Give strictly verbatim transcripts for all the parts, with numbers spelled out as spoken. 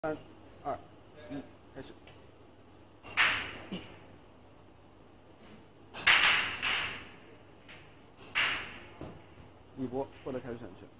三、二、一，开始。李博获得开始选权。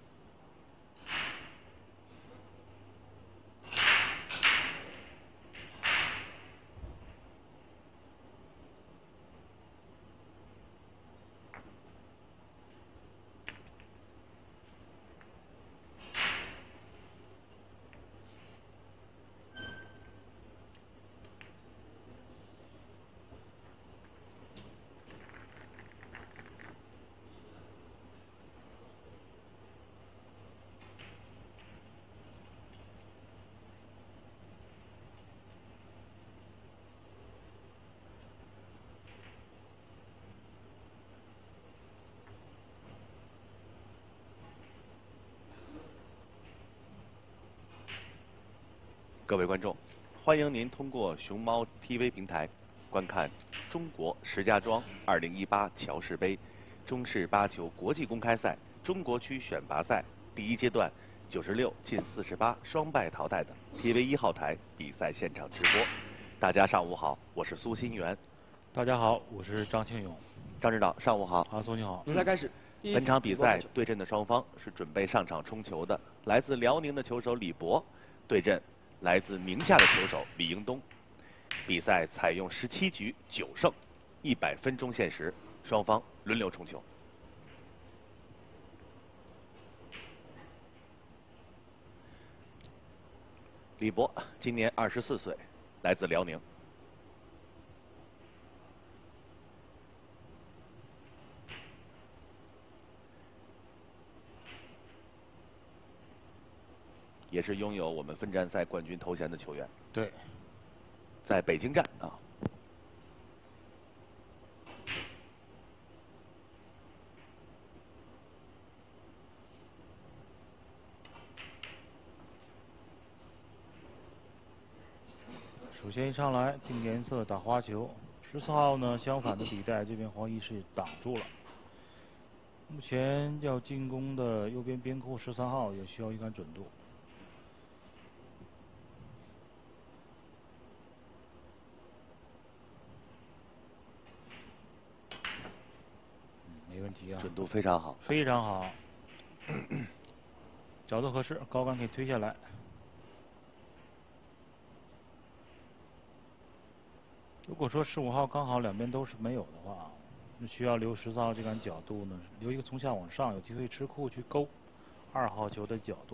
各位观众，欢迎您通过熊猫 T V 平台观看中国石家庄二零一八乔氏杯中式八球国际公开赛中国区选拔赛第一阶段九十六进四十八双败淘汰的 T V 一号台比赛现场直播。大家上午好，我是苏新元。 大家好，我是张庆勇。 张指导，上午好。 好，苏你好。 比赛开始。 本场比赛对阵的双方是准备上场冲球的，来自辽宁的球手李博对阵来自宁夏的球手李英东。比赛采用十七局九胜，一百分钟限时，双方轮流冲球。李博今年二十四岁，来自辽宁。也是拥有我们分站赛冠军头衔的球员。 对， 在北京站啊。 首先一上来定颜色打花球，十四号呢相反的底带这边黄衣是挡住了。目前要进攻的右边边库十三号也需要一杆准度。没问题啊， 准度非常好， 非常好，角度合适，高杆可以推下来。如果说十五号刚好两边都是没有的话，那需要留十四号这杆角度呢，留一个从下往上，有机会吃库去勾二号球的角度。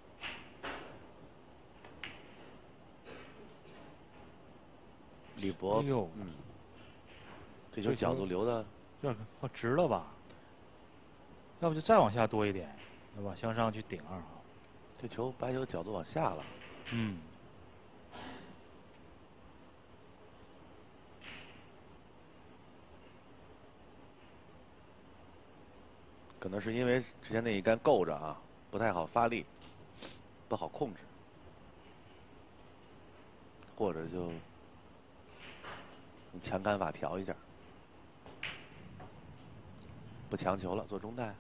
李博， 哎呦， 嗯，这球角度留的。 有点直了吧？要不就再往下多一点，对吧？向上去顶二号。 这球白球角度往下了。 嗯。 可能是因为之前那一杆够着啊，不太好发力，不好控制，或者就用强杆法调一下。不强求了，做中带。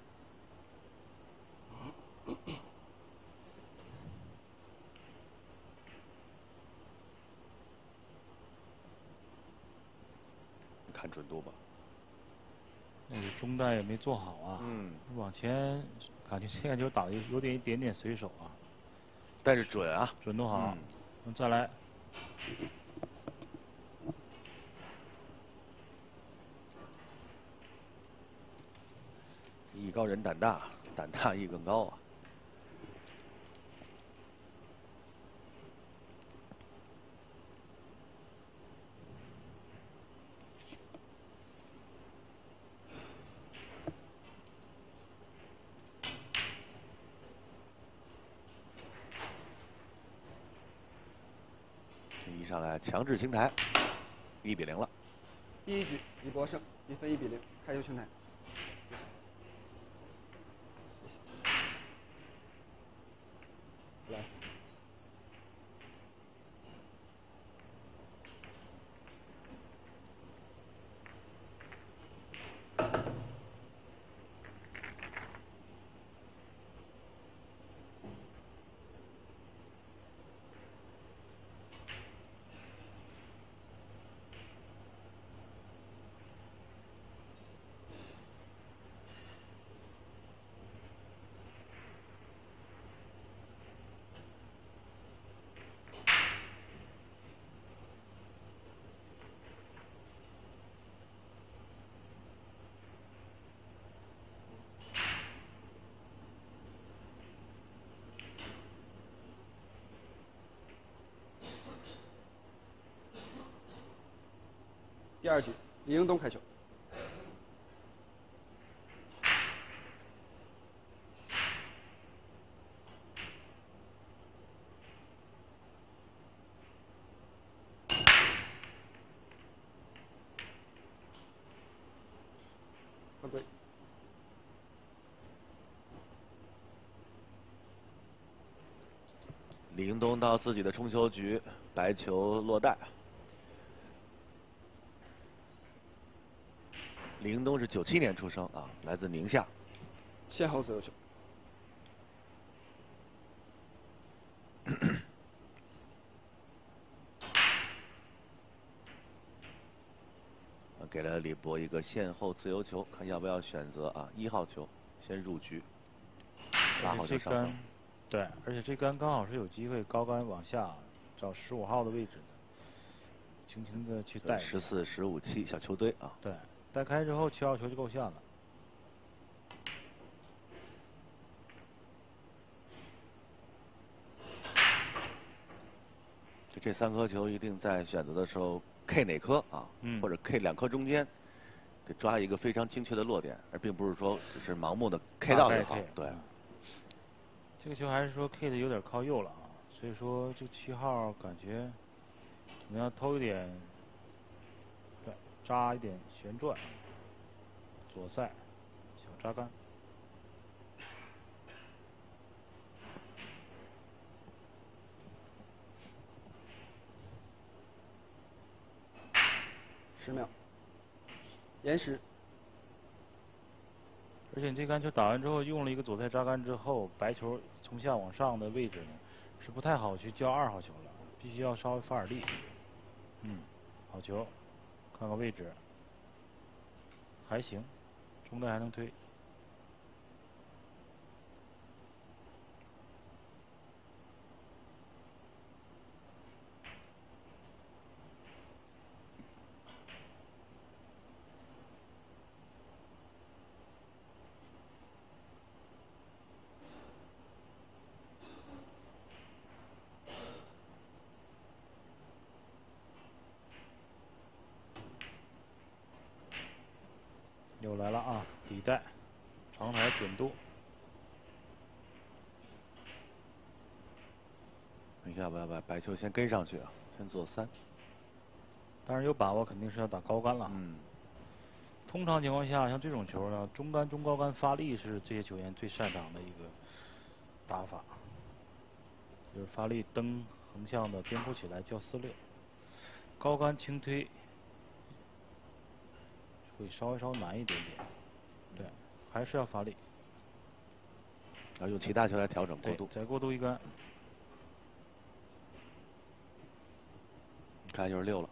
看准度吧。 那个中带也没做好啊。 嗯。 往前，感觉这个球打的有点一点点随手啊。 但是准啊。 准度好。 嗯。 再来。 艺高人胆大，胆大艺更高啊。这一上来强制清台，一比零了。 第一局李博胜，一分一比零，开球清台。来。 第二局，李英东开球。犯规。 李英东到自己的冲球局，白球落袋。李英东是九七年出生啊，来自宁夏。 先后自由球。 给了李博一个线后自由球，看要不要选择啊一号球先入局，八号球上分。 对，而且这杆刚好是有机会高杆往下找十五号的位置的，轻轻的去带。 十四、十五、七小球堆啊。 对，带开之后七号球就够下了。 就这三颗球一定在选择的时候 K 哪颗啊， 嗯、 或者 K 两颗中间，得抓一个非常精确的落点，而并不是说只是盲目的 K 到就好。对。 嗯这个球还是说 K 的有点靠右了啊，所以说这七号感觉可能要偷一点，对，扎一点旋转，左塞，小扎杆。 十秒。延时。 而且这杆球打完之后，用了一个左塞扎杆之后，白球从下往上的位置呢，是不太好去交二号球了，必须要稍微发点力。嗯，好球，看看位置，还行，中袋还能推。又来了啊，底袋，长台准度。 你要不要把白球先跟上去啊？先做三。 当然有把握，肯定是要打高杆了。 嗯。 通常情况下，像这种球呢，中杆、中高杆发力是这些球员最擅长的一个打法，就是发力蹬横向的边扣起来叫四六，高杆轻推会稍微稍微难一点点。对，还是要发力。 要用其他球来调整过渡。 再过渡一杆。 看就是六了。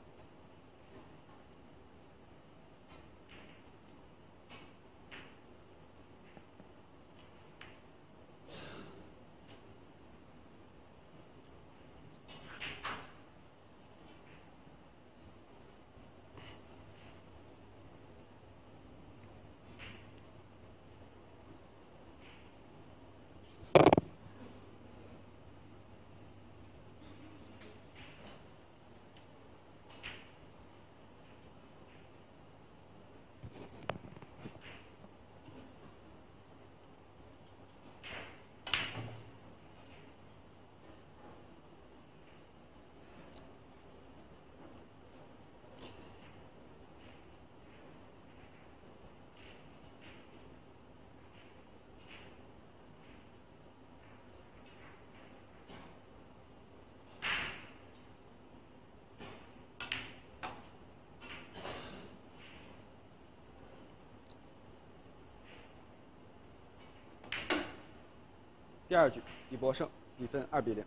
第二局，李博胜，比分二比零。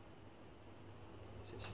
谢谢。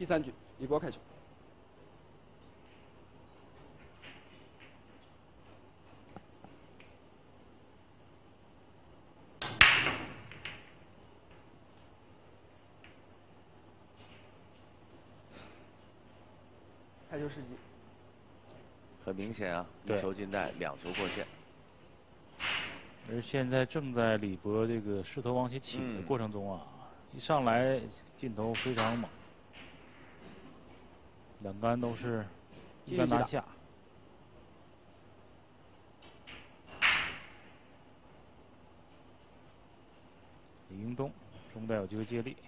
第三局，李波开球。开球时机。 很明显啊，一对球进袋，两球过线。 而现在正在李博这个势头往起起的嗯过程中啊，一上来劲头非常猛，两杆都是一杆拿下。李英东中袋有机会接力。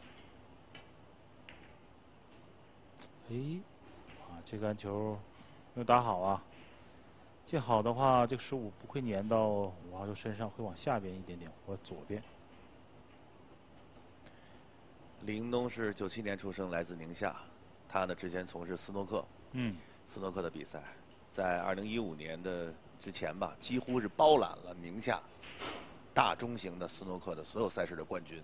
哎，啊，这杆球没有打好啊！接好的话，这个十五不会粘到五号球身上，会往下边一点点或左边。 李英东是九七年出生，来自宁夏。他呢之前从事斯诺克， 嗯， 斯诺克的比赛，在二零一五年的之前吧，几乎是包揽了宁夏大中型的斯诺克的所有赛事的冠军。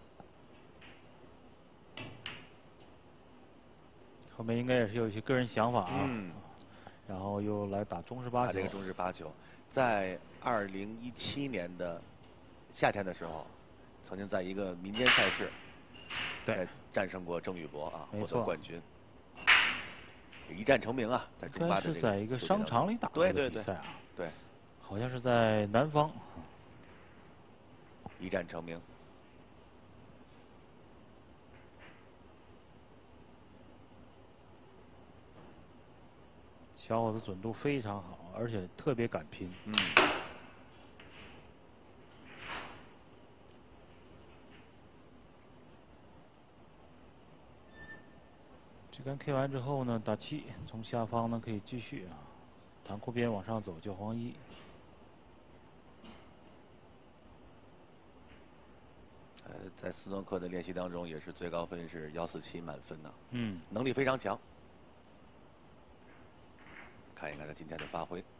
后面应该也是有一些个人想法啊， 嗯， 然后又来打中式八球。 打这个中式八球，在二零一七年的夏天的时候，曾经在一个民间赛事， 对， 战胜过郑宇博啊，获得没错冠军，一战成名啊，在应该中巴的这是在一个球队当中商场里打的对对对比赛啊， 对， 好像是在南方。 一战成名。 小伙子准度非常好，而且特别敢拼。 嗯， 这杆 K 完之后呢，打七，从下方呢可以继续啊，弹库边往上走，叫黄一。 呃，在斯诺克的练习当中，也是最高分是幺四七满分呢、 嗯， 能力非常强。看一看他今天的发挥。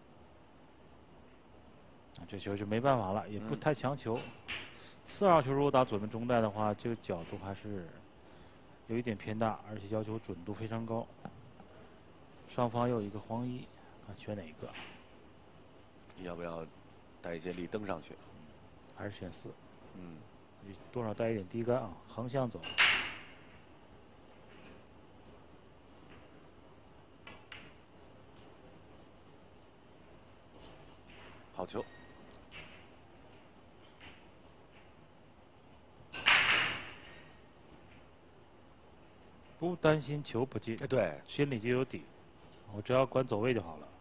啊，这球就没办法了，也不嗯太强求。四号球如果打左边中袋的话，这个角度还是有一点偏大，而且要求准度非常高。上方又有一个黄一，看选哪一个？ 要不要带一些力登上去？ 还是选四？ 嗯， 多少带一点低杆啊，横向走。 好球。 不担心球不进， 对， 心里就有底，我只要管走位就好了。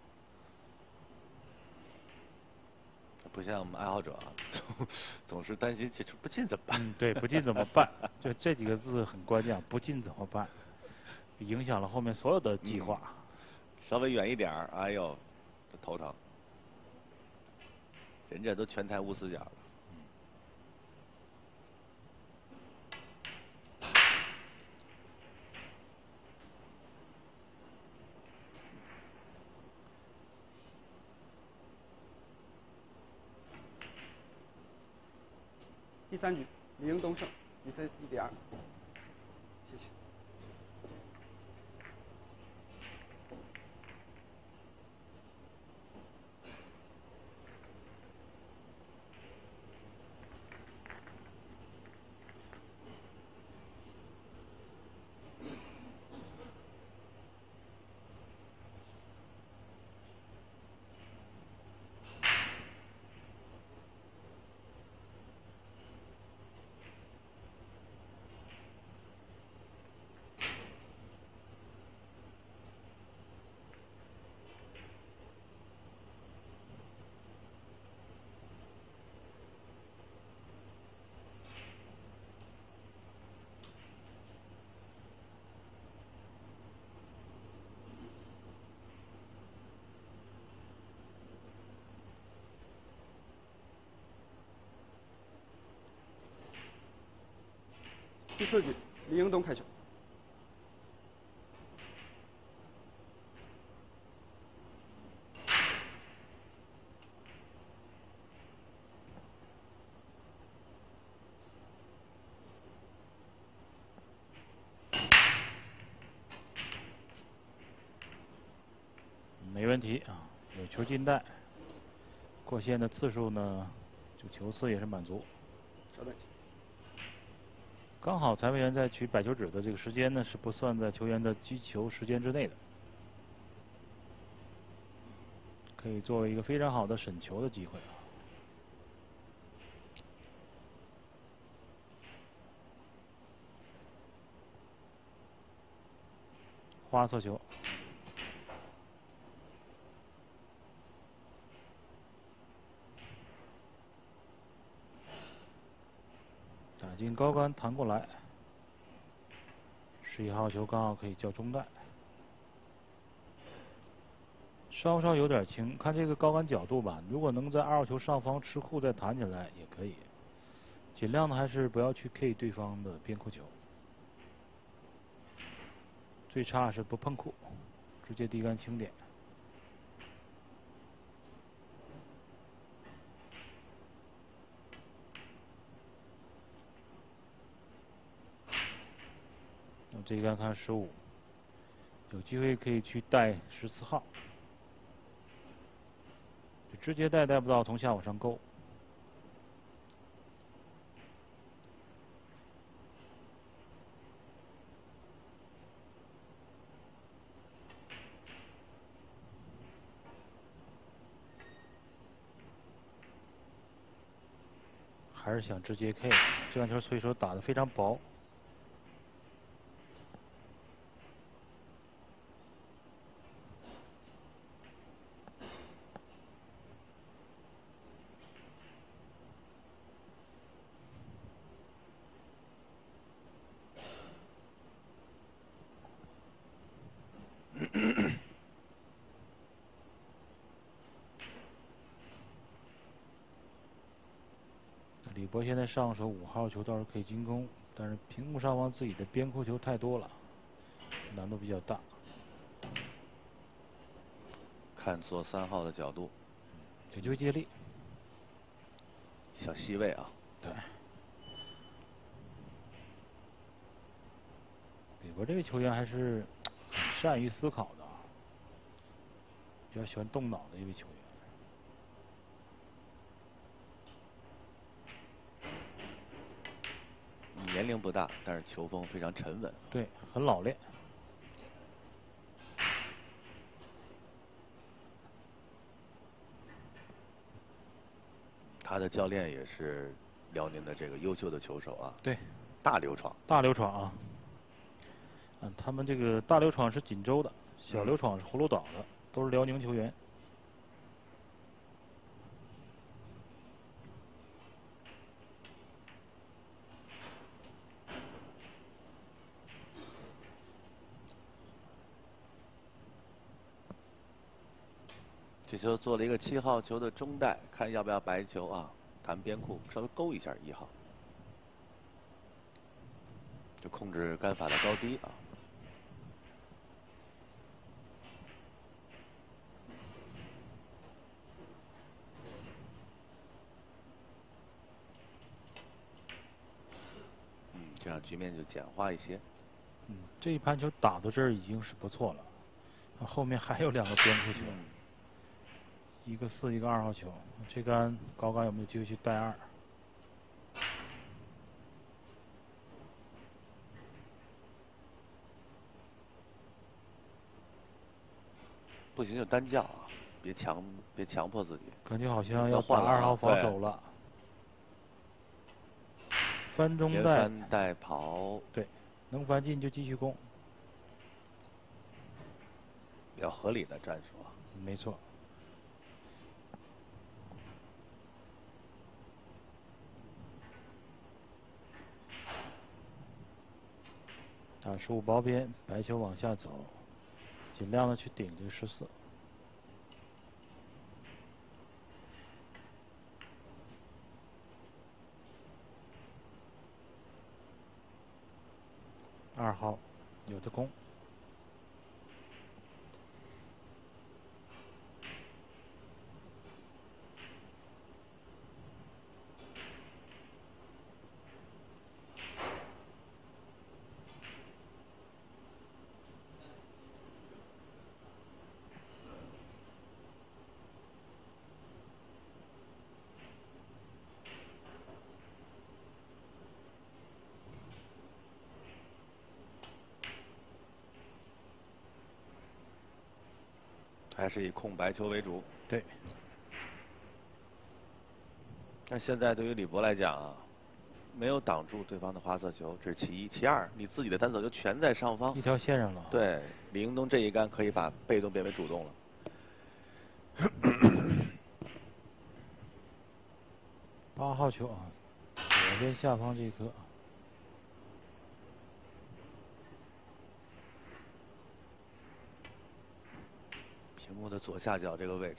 不像我们爱好者啊，总总是担心这球不进怎么办？ 嗯，对，不进怎么办？就这几个字很关键，不进怎么办？影响了后面所有的计划。 嗯、稍微远一点儿，哎呦，这头疼。人家都全台无死角了。 第三局，李英东胜，比分一比二。谢谢。第四局，李英东开球。 问题啊，有球进袋，过线的次数呢，这个球次也是满足。 稍等一下。 刚好裁判员在取摆球指的这个时间呢，是不算在球员的击球时间之内的，可以作为一个非常好的审球的机会啊。花色球，打进高杆弹过来，十一号球刚好可以叫中袋，稍稍有点轻。看这个高杆角度吧，如果能在二号球上方吃库再弹起来也可以，尽量的还是不要去 K 对方的边库球，最差是不碰库，直接低杆轻点。那这一杆看十五，有机会可以去带十四号，直接带带不到，从下往上勾。还是想直接 K， 这杆球所以说打得非常薄。李博现在上手五号球倒是可以进攻，但是屏幕上方自己的边库球太多了，难度比较大。 看左三号的角度， 有机会接力， 小细位啊。 对。李博这位球员还是很善于思考的，比较喜欢动脑的一位球员。 年龄不大，但是球风非常沉稳。 对，很老练。 他的教练也是辽宁的这个优秀的球手啊。 对， 大刘闯。 大刘闯啊。嗯，他们这个大刘闯是锦州的，小刘闯是葫芦岛的，都是辽宁球员。 这球做了一个七号球的中带，看要不要白球啊？弹边库，稍微勾一下一号，就控制杆法的高低啊。嗯，这样局面就简化一些。 嗯，这一盘球打到这儿已经是不错了，后面还有两个边库球。嗯，一个四，一个二号球，这杆高杆有没有机会去带二？ 不行就单叫啊，别强，别强迫自己。 感觉好像要打二号防守了。翻中带。 翻带跑。 对，能翻进就继续攻。 比较合理的战术啊。 没错。打十五包边，白球往下走，尽量的去顶这个十四。二号有的攻。 还是以控白球为主。 对。 但现在对于李博来讲啊，没有挡住对方的花色球，这是其一。其二，你自己的单色球全在上方， 一条线上了。 对，李英东这一杆可以把被动变为主动了。 八号球啊，左边下方这一颗。 屏幕的左下角这个位置。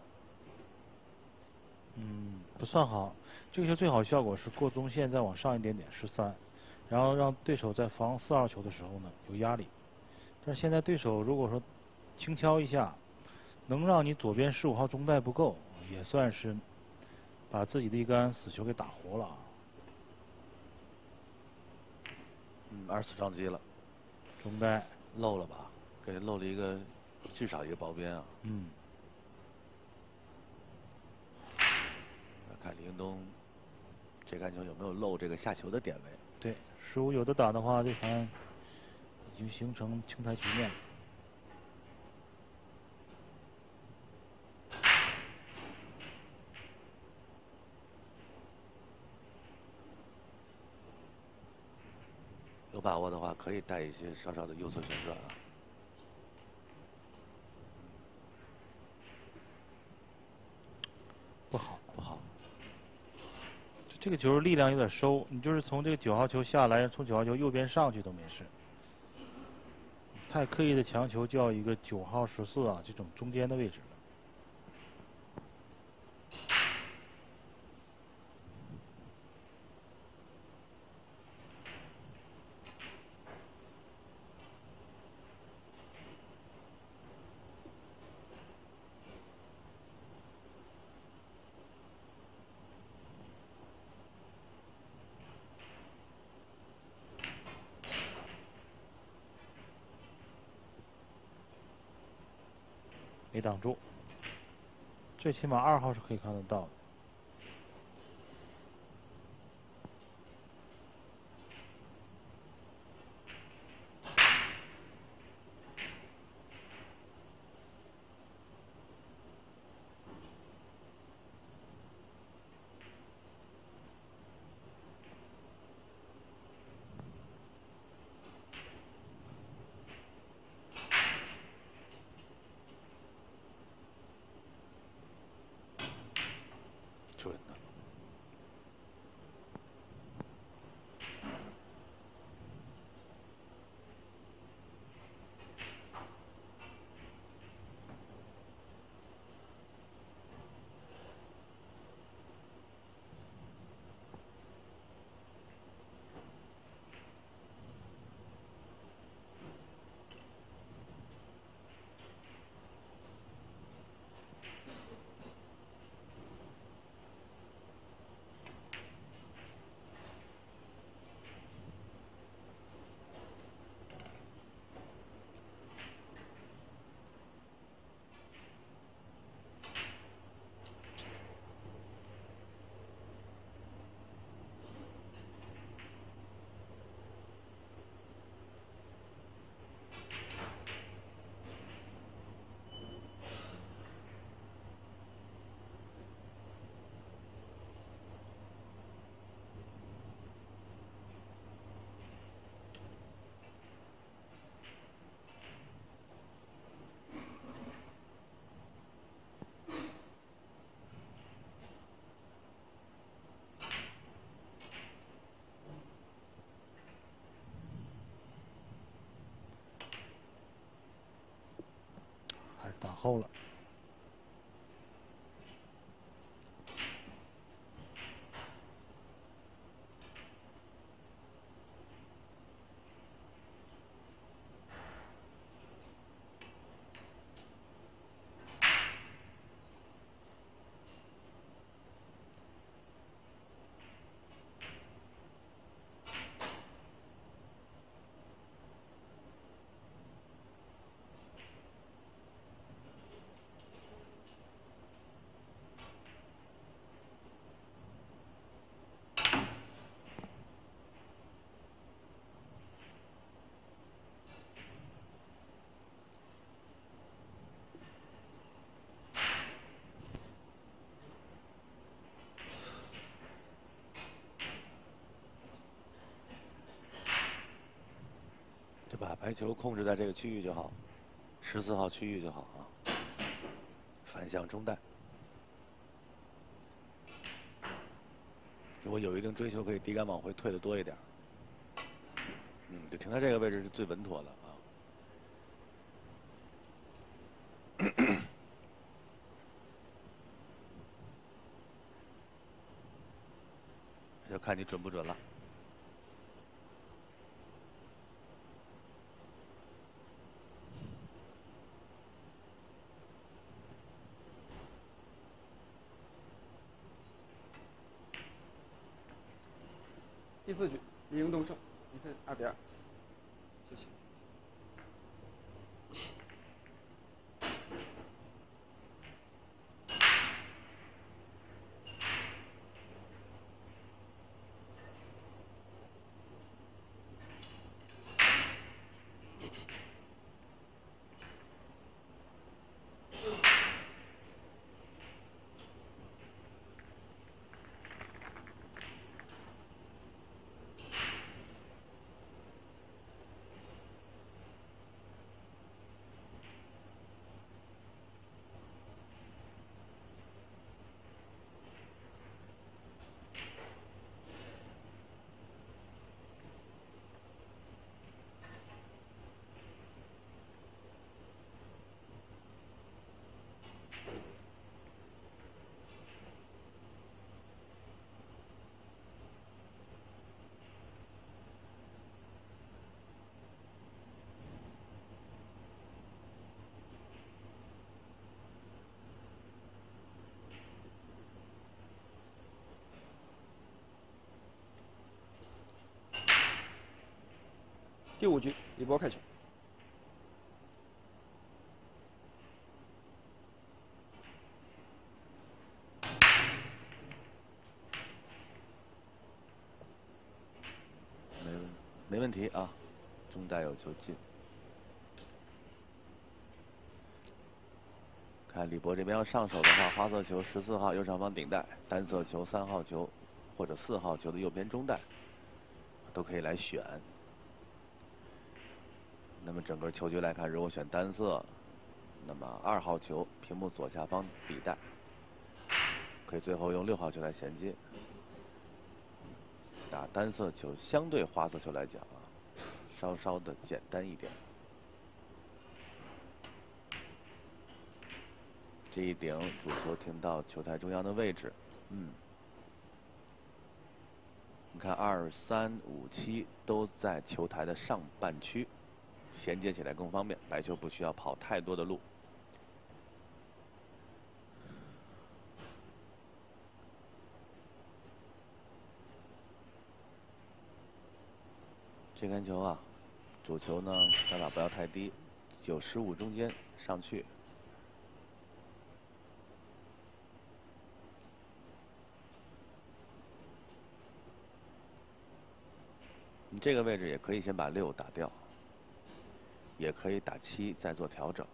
嗯，不算好。这个球最好效果是过中线再往上一点点，十三，然后让对手在防四号球的时候呢有压力。但是现在对手如果说轻敲一下，能让你左边十五号中带不够，也算是把自己的一杆死球给打活了。 嗯，二次双击了， 中带漏了吧？给漏了一个，至少一个薄边啊。 嗯。 看李英东这杆球有没有漏这个下球的点位？ 对，十五有的打的话，这盘已经形成清台局面了。 有把握的话，可以带一些稍稍的右侧旋转啊。 不好， 不好。 这个球力量有点收，你就是从这个九号球下来，从九号球右边上去都没事。太刻意的强求叫一个九号十四啊，这种中间的位置了。没挡住，最起码二号是可以看得到的。 准的。 打后了。 就把白球控制在这个区域就好，十四号区域就好啊。反向中带，如果有一定追求，可以低杆往回退的多一点。嗯，就停在这个位置是最稳妥的啊。就看你准不准了。 第四局，李英东胜，比分二比二。谢谢。第五局，李波开球。 没问没问题啊，中带有球进。看李博这边要上手的话，花色球十四号右上方顶带，单色球三号球或者四号球的右边中带，都可以来选。那么整个球局来看，如果选单色，那么二号球屏幕左下方底带，可以最后用六号球来衔接。打单色球相对花色球来讲啊，稍稍的简单一点。这一顶主球停到球台中央的位置，嗯，你看二三五七都在球台的上半区。衔接起来更方便，白球不需要跑太多的路。这杆球啊，主球呢杆法不要太低，九十五中间上去。你这个位置也可以先把六打掉。也可以打七再做调整。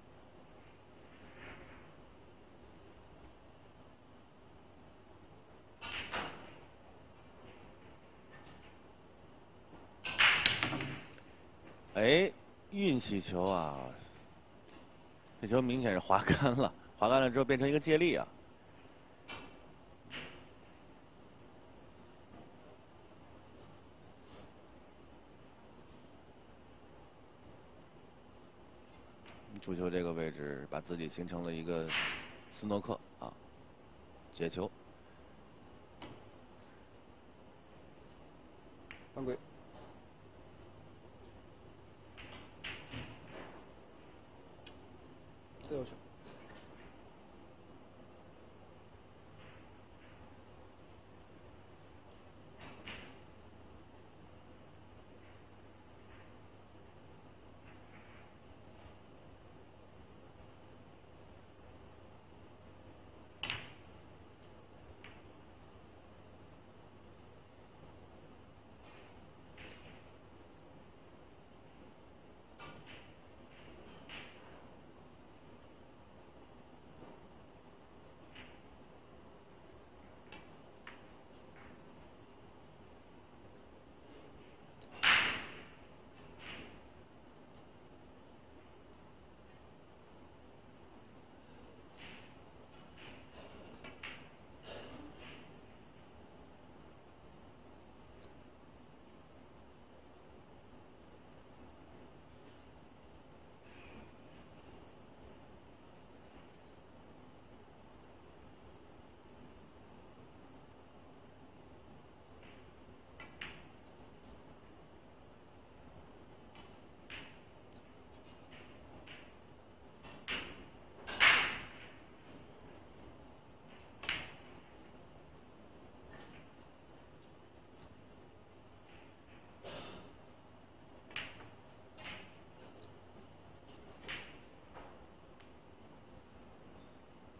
哎，运气球啊！这球明显是滑杆了，滑杆了之后变成一个借力啊。主球这个位置，把自己形成了一个斯诺克啊，解球， 犯规。自由球。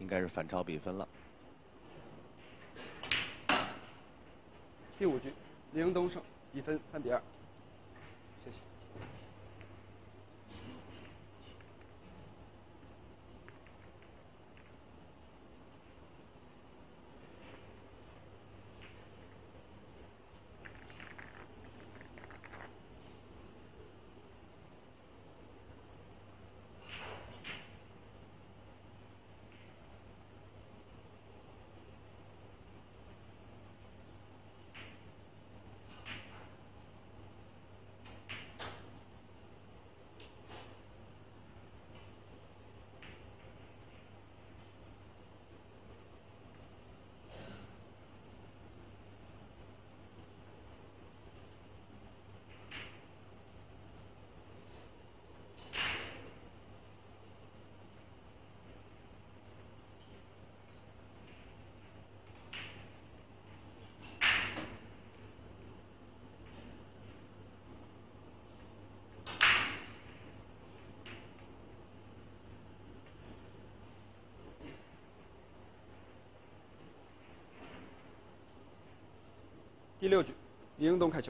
应该是反超比分了。 第五局，李英东胜，比分三比二。谢谢。第六局，李英东开球。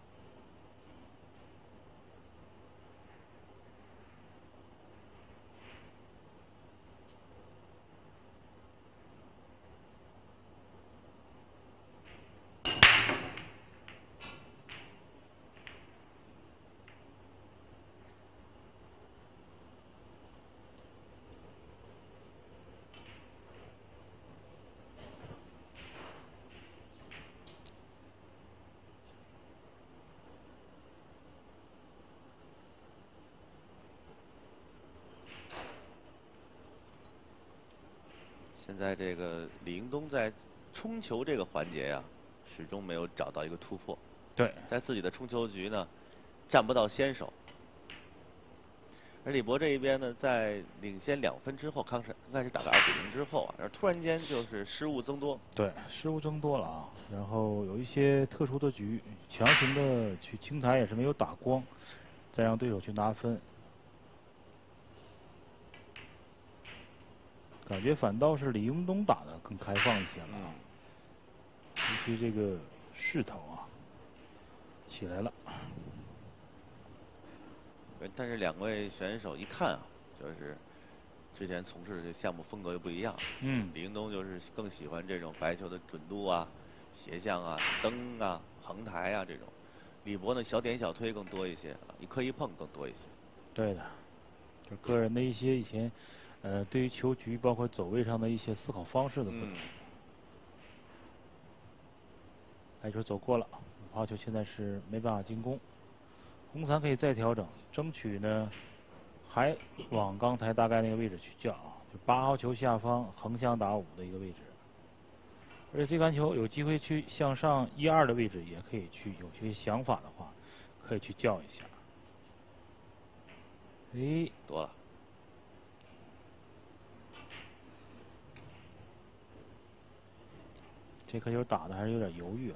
现在这个李英东在冲球这个环节呀、啊，始终没有找到一个突破。 对， 在自己的冲球局呢，占不到先手。而李博这一边呢，在领先两分之后，刚开刚开始打到二比零之后啊，然后突然间就是失误增多。 对，失误增多了啊。然后有一些特殊的局，强行的去清台也是没有打光，再让对手去拿分。感觉反倒是李英东打的更开放一些了， 嗯、 尤其这个势头啊起来了。 但是两位选手一看啊，就是之前从事的这项目风格又不一样。 嗯， 李英东就是更喜欢这种白球的准度啊、斜向啊、蹬啊、横台啊这种。李博呢，小点小推更多一些，一磕一碰更多一些。 对的，就个人的一些以前。呃，对于球局包括走位上的一些思考方式的不同。白球走过了，五号球现在是没办法进攻，红伞可以再调整，争取呢还往刚才大概那个位置去叫啊，就八号球下方横向打五的一个位置。而且这杆球有机会去向上一二的位置，也可以去有些想法的话，可以去叫一下。哎， 多了。 这颗球打的还是有点犹豫啊，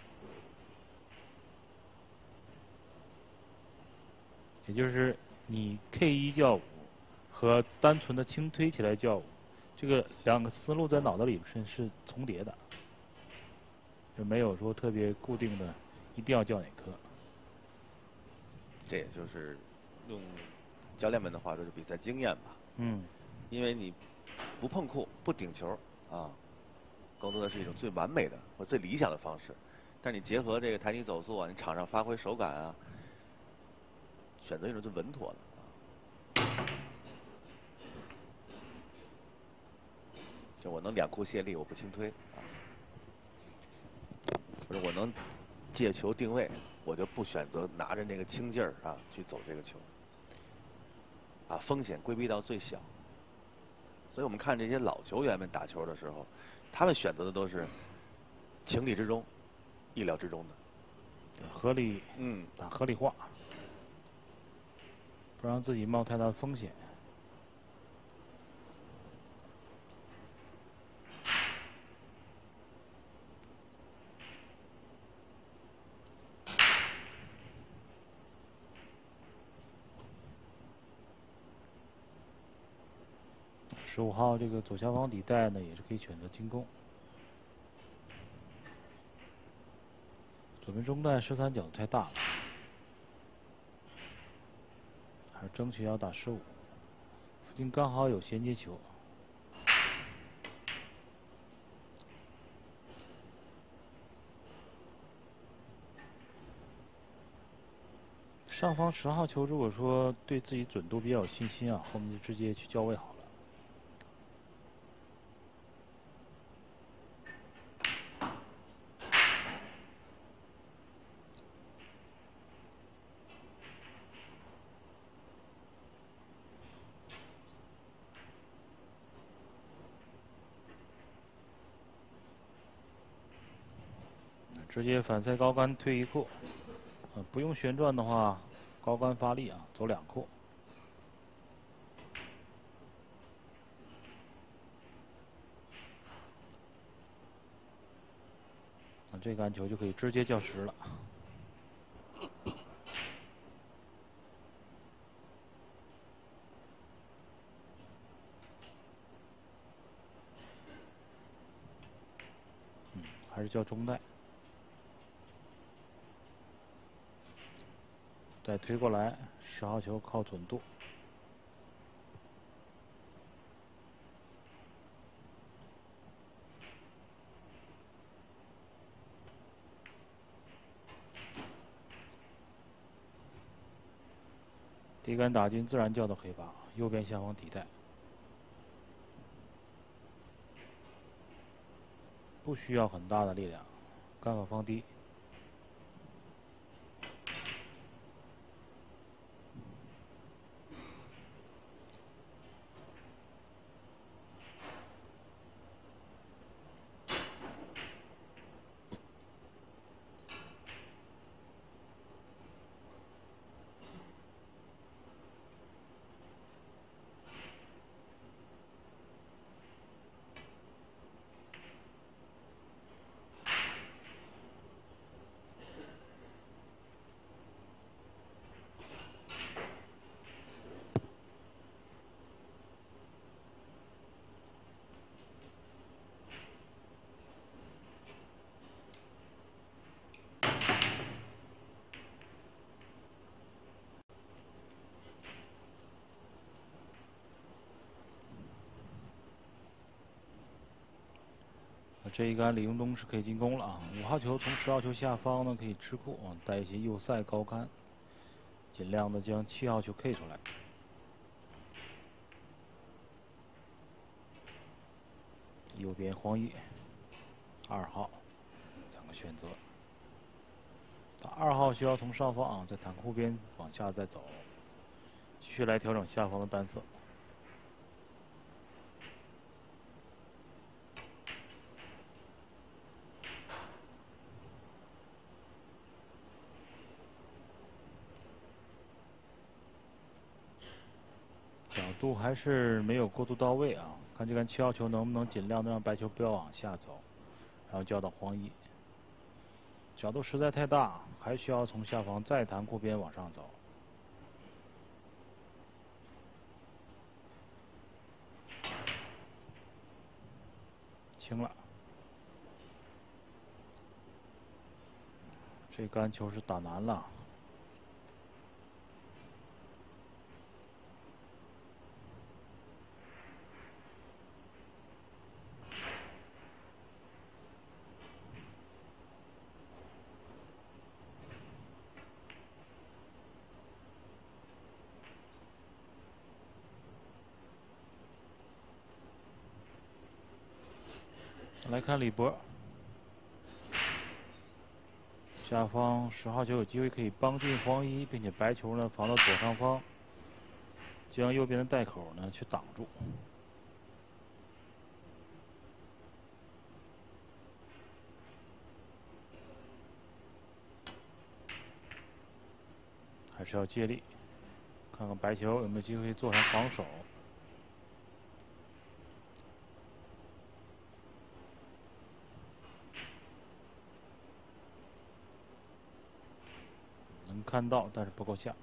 也就是你 K 一叫五和单纯的轻推起来叫五，这个两个思路在脑子里是是重叠的，就没有说特别固定的一定要叫哪颗。 这也就是用教练们的话说，是比赛经验吧。 嗯， 因为你不碰库不顶球啊。更多的是一种最完美的或最理想的方式，但你结合这个台底走速啊，你场上发挥手感啊，选择一种最稳妥的啊。就我能两库卸力，我不轻推啊，或者我能借球定位，我就不选择拿着那个轻劲儿啊去走这个球，把风险规避到最小。所以我们看这些老球员们打球的时候。他们选择的都是情理之中、意料之中的， 合理， 嗯， 打合理化，不让自己冒太大的风险。 十五号这个左下方底带呢，也是可以选择进攻。左边中带十三角太大了，还是争取要打十五。附近刚好有衔接球。上方十号球，如果说对自己准度比较有信心啊，后面就直接去交位好了。直接反塞高杆推一库，呃，不用旋转的话，高杆发力啊，走两库。那这杆球就可以直接叫实了。嗯，还是叫中带。再推过来，十号球靠准度。底杆打进，自然叫到黑八，右边下方底带。不需要很大的力量，杆法放低。这一杆李永东是可以进攻了啊！五号球从十号球下方呢可以吃库啊，带一些右塞高杆，尽量的将七号球 K 出来。右边黄一，二号，两个选择。打二号需要从上方啊，在坦库边往下再走，继续来调整下方的单色。角度还是没有过渡到位啊，看这杆七号球能不能尽量的让白球不要往下走，然后交到黄一。角度实在太大，还需要从下方再弹库边往上走。轻了，这杆球是打难了。来看李博，下方十号球有机会可以帮进黄一，并且白球呢防到左上方，将右边的带口呢去挡住。还是要借力，看看白球有没有机会做上防守。能看到，但是不够下。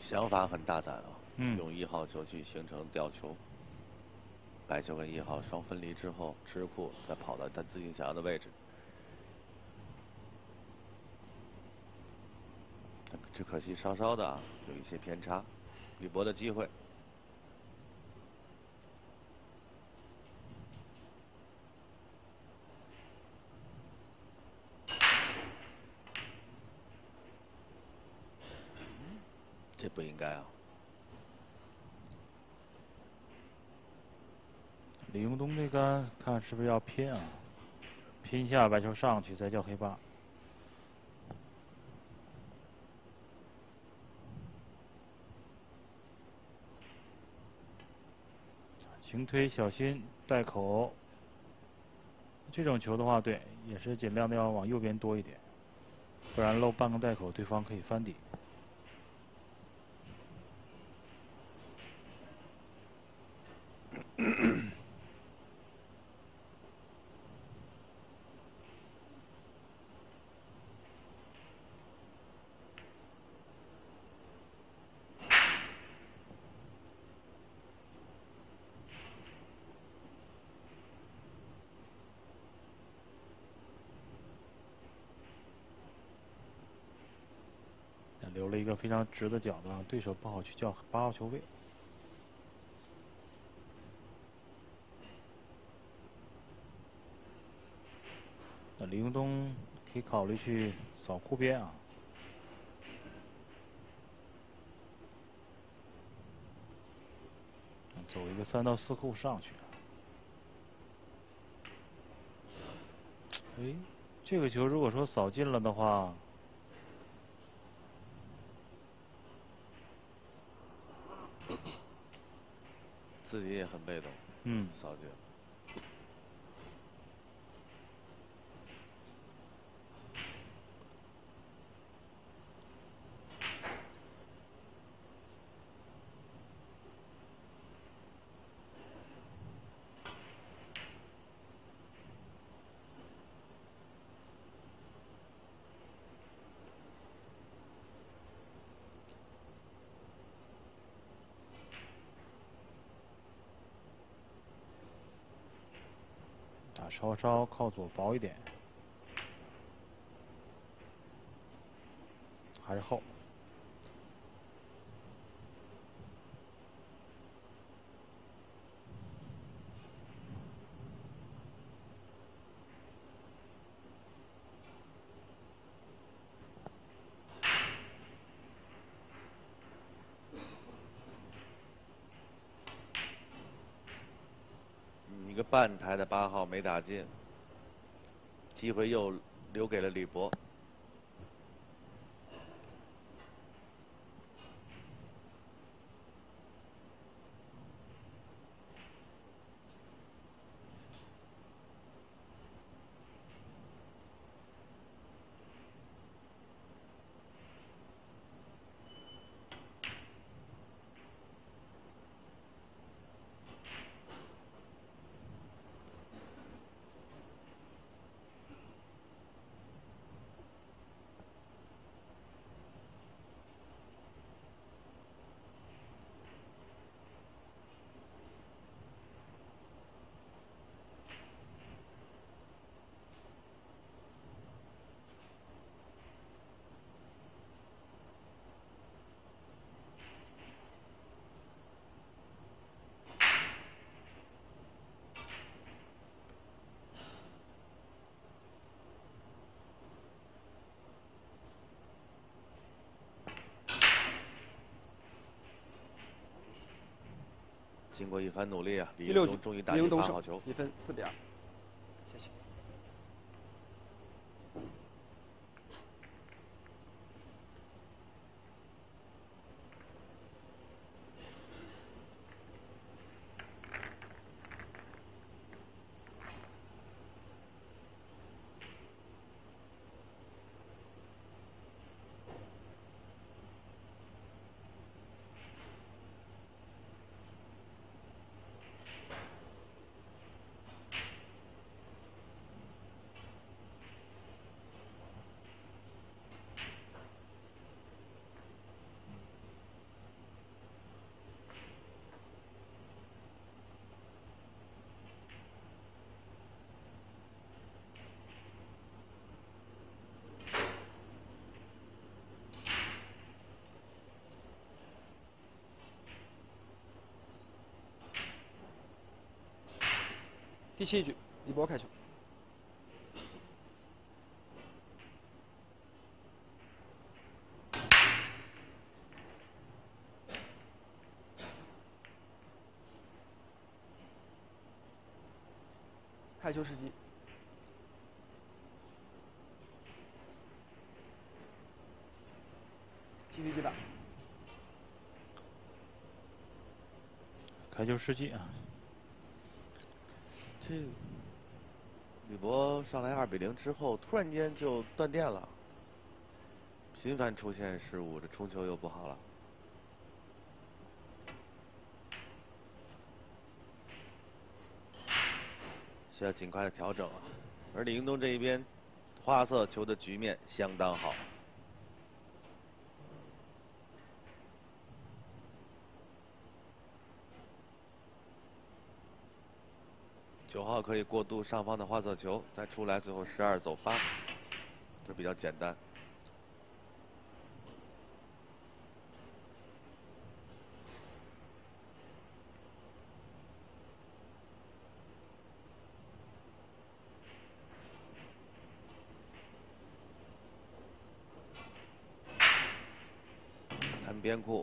想法很大胆啊， 嗯用一号球去形成吊球，白球跟一号双分离之后，吃库再跑到他自己想要的位置。只可惜稍稍的啊，有一些偏差，李博的机会。这不应该啊！ 李永东这杆看是不是要拼啊？拼下白球上去，再叫黑八。轻推小心带口。这种球的话，对，也是尽量的要往右边多一点，不然漏半个带口，对方可以翻底。留了一个非常直的角度，让对手不好去叫八号球位。那李永东可以考虑去扫库边啊，走一个三到四库上去。哎，这个球如果说扫进了的话， 自己也很被动， 嗯， 扫进。 啊，稍稍靠左薄一点，还是厚。 一个半台的八号没打进，机会又留给了李博。经过一番努力啊，李永第六局东终于打进李永东胜八号球， 一分四比二。谢谢。 第七局，李博开球。开球时机。继续击打。 开球时机啊。 这李博上来二比零之后，突然间就断电了，频繁出现失误，这冲球又不好了。需要尽快的调整啊。而李英东这一边，花色球的局面相当好。九号可以过渡上方的花色球，再出来，最后十二走八，这比较简单。弹边库。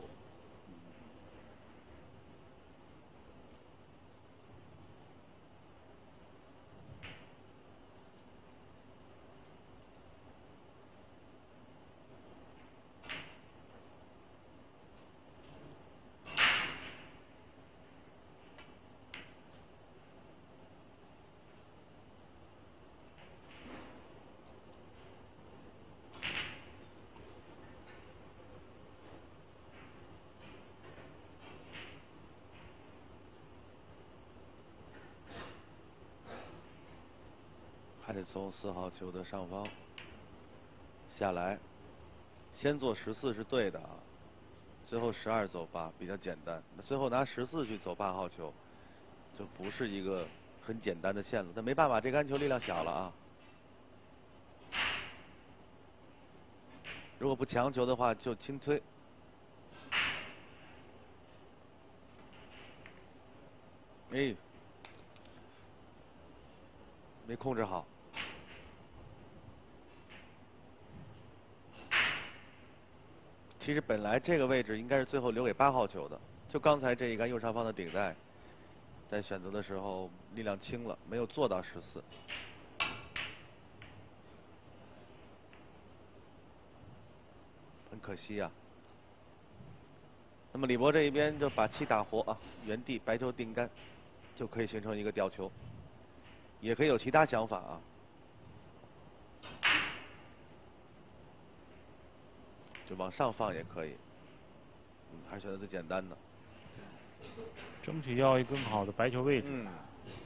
还得从四号球的上方下来，先做十四是对的啊，最后十二走八比较简单。那最后拿十四去走八号球，就不是一个很简单的线路。但没办法，这杆球力量小了啊。如果不强求的话，就轻推。哎，没控制好。 其实本来这个位置应该是最后留给八号球的，就刚才这一杆右上方的顶带，在选择的时候力量轻了，没有做到十四。很可惜啊。那么李博这一边就把七打活啊，原地白球定杆，就可以形成一个吊球，也可以有其他想法啊。 就往上放也可以，嗯，还是选择最简单的。 争取要一个更好的白球位置。 嗯。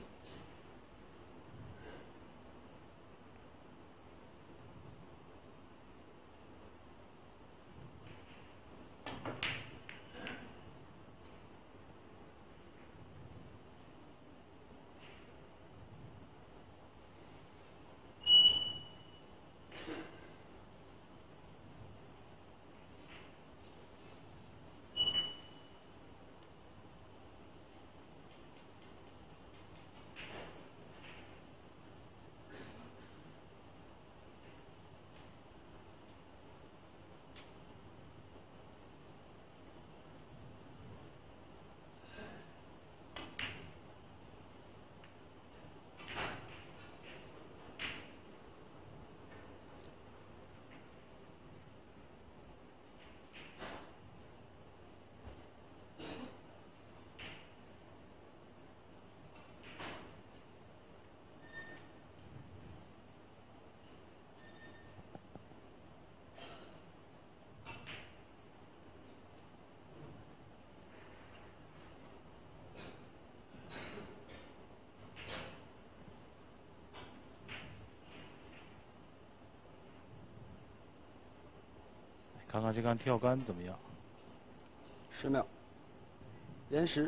看看这杆跳杆怎么样？ 十秒，延时。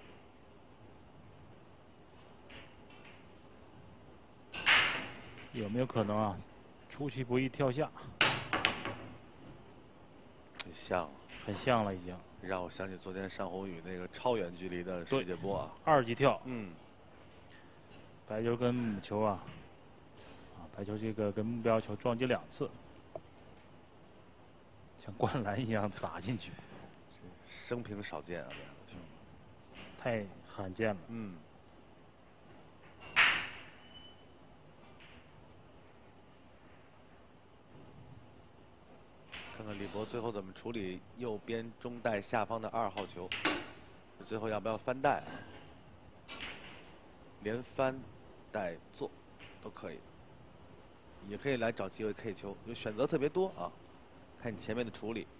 有没有可能啊？出其不意跳下？ 很像， 很像了已经。 让我想起昨天尚宏宇那个超远距离的世界波啊。 二级跳。 嗯。 白球跟母球啊，啊，白球这个跟目标球撞击两次，像灌篮一样砸进去， 生平少见啊，这样的球， 太罕见了。 嗯。看看李博最后怎么处理右边中带下方的二号球，最后要不要翻带啊？连翻带做都可以，也可以来找机会 K 球，就选择特别多啊，看你前面的处理。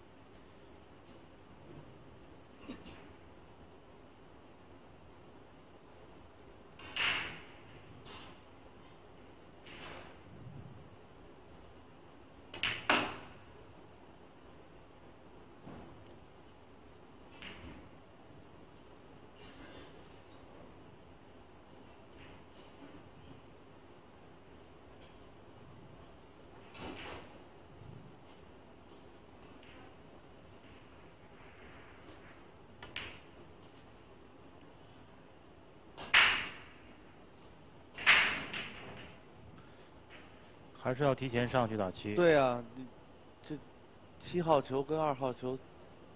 还是要提前上去打七。 对啊，你这七号球跟二号球，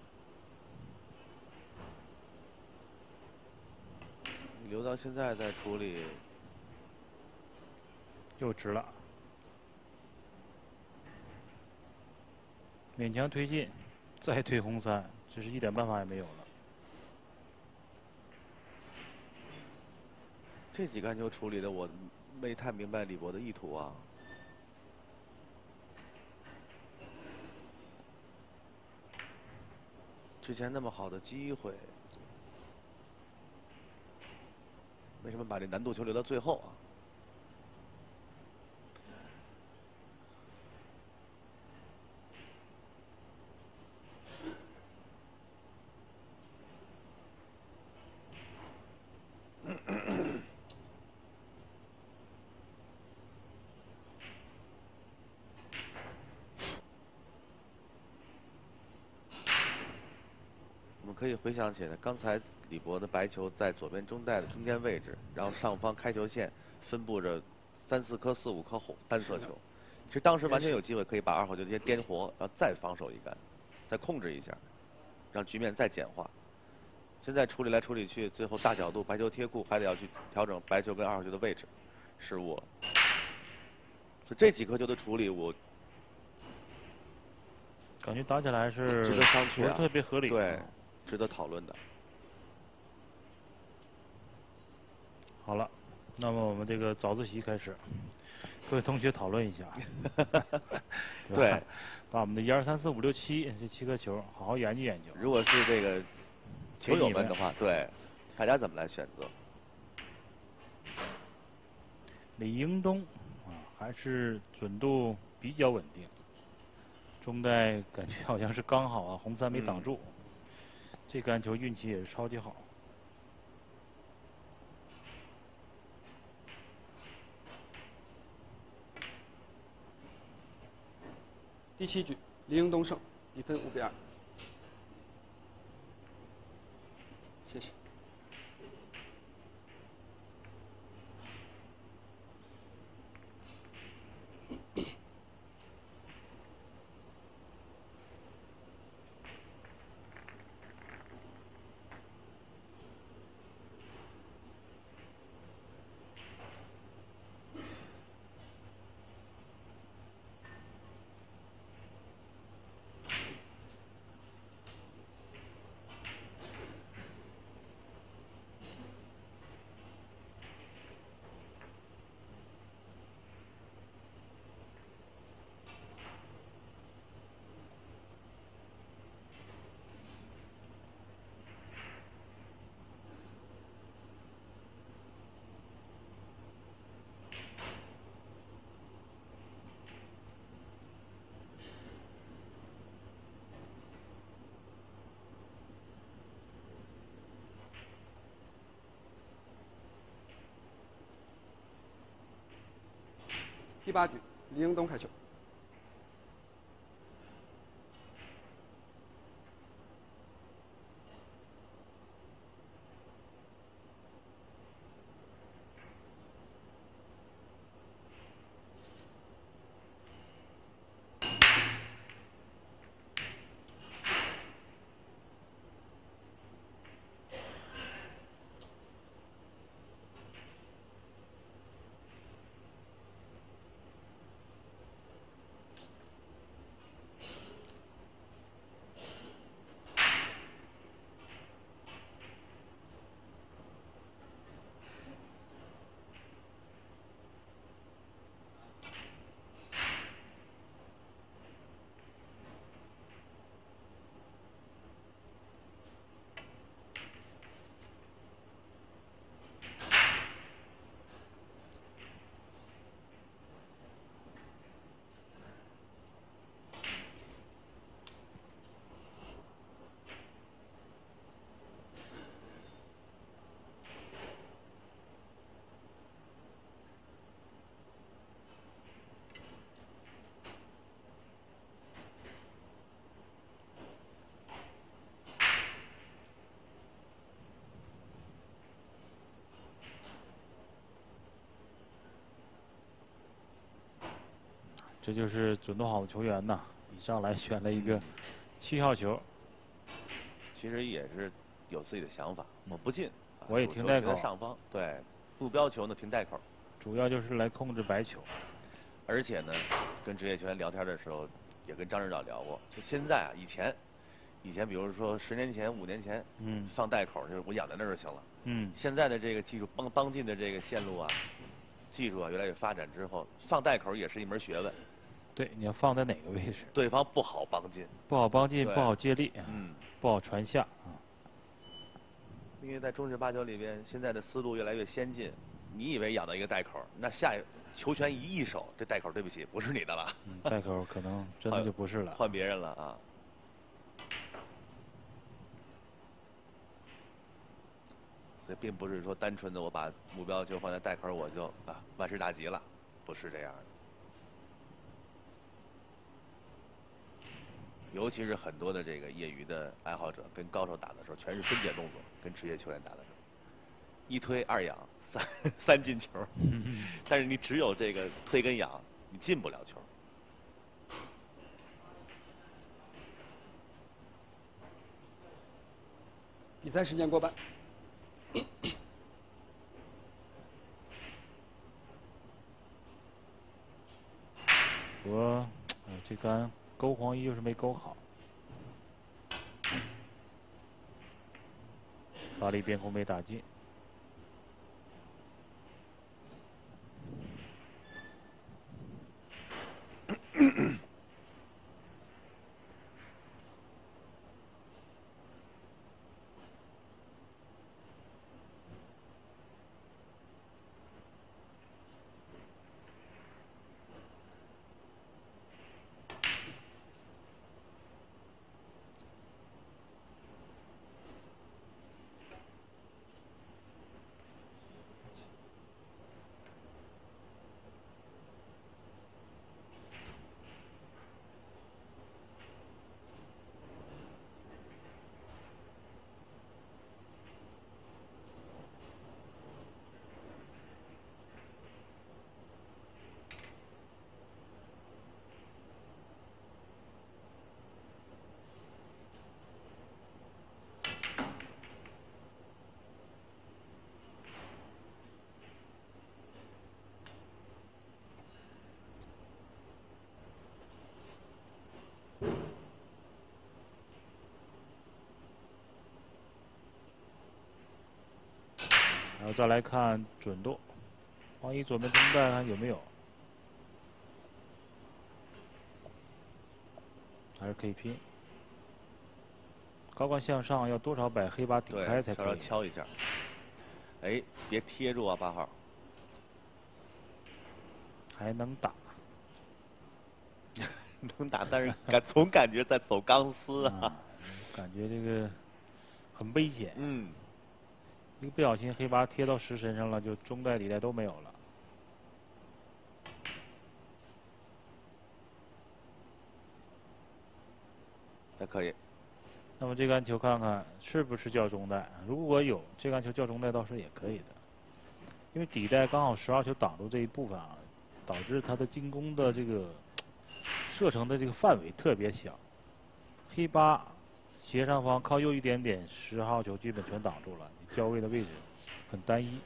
留到现在再处理， 又直了，勉强推进，再推红三，这是一点办法也没有了。 这几杆球处理的我没太明白李博的意图啊。之前那么好的机会，为什么把这难度球留到最后啊？我们可以回想起来，刚才李博的白球在左边中带的中间位置，然后上方开球线分布着三四颗、四五颗红单色球。其实当时完全有机会可以把二号球直接颠活，然后再防守一杆，再控制一下，让局面再简化。现在处理来处理去，最后大角度白球贴库还得要去调整白球跟二号球的位置，失误了。所以这几颗球的处理，我感觉打起来是值得商榷、啊， 不是特别合理。 对，值得讨论的。 好了，那么我们这个早自习开始，各位同学讨论一下，对, 对， 把我们的一二三四五六七这七颗球好好研究研究。 如果是这个球友们的话，对，大家怎么来选择？ 李英东啊，还是准度比较稳定，中带感觉好像是刚好啊，红三没挡住，嗯、这杆球运气也是超级好。 第七局，李英东胜，比分五比二。谢谢。第八局，李英东开球。 这就是准备好的球员呐，一上来选了一个七号球。 其实也是有自己的想法，我不进， 我也停带口上方，对，目标球呢停带口， 主要就是来控制白球。 而且呢，跟职业球员聊天的时候，也跟张指导聊过，就现在啊，以前，以前比如说十年前、五年前， 嗯， 放带口就是我养在那儿就行了， 嗯， 现在的这个技术帮帮进的这个线路啊，技术啊越来越发展之后，放带口也是一门学问。 对，你要放在哪个位置？ 对方不好帮进， 不好帮进，不好接力， 嗯， 不好传下啊。 因为在中式八九里边，现在的思路越来越先进。你以为养到一个带口，那下一球权一易手，这带口对不起，不是你的了。 嗯，带口可能真的就不是了， 换别人了啊。所以并不是说单纯的我把目标球放在带口，我就啊万事大吉了，不是这样的。尤其是很多的这个业余的爱好者跟高手打的时候，全是分解动作；跟职业球员打的时候，一推二仰三三进球，但是你只有这个推跟仰，你进不了球。 比赛时间过半。 我，呃，这杆勾黄衣就是没勾好，发力边空没打进。然后再来看准度，黄衣左边中带看有没有，还是可以拼。高杆向上要多少摆黑把顶开才可以。 稍稍敲一下。哎，别贴住啊，八号。 还能打。 能打，但是感总感觉在走钢丝啊。 嗯、感觉这个很危险。 嗯。 一个不小心，黑八贴到石身上了，就中带里带都没有了。 还可以。 那么这杆球看看是不是叫中带？如果有这杆球叫中带，倒是也可以的。因为底带刚好十号球挡住这一部分啊，导致他的进攻的这个射程的这个范围特别小。黑八斜上方靠右一点点，十号球基本全挡住了，你交位的位置很单一。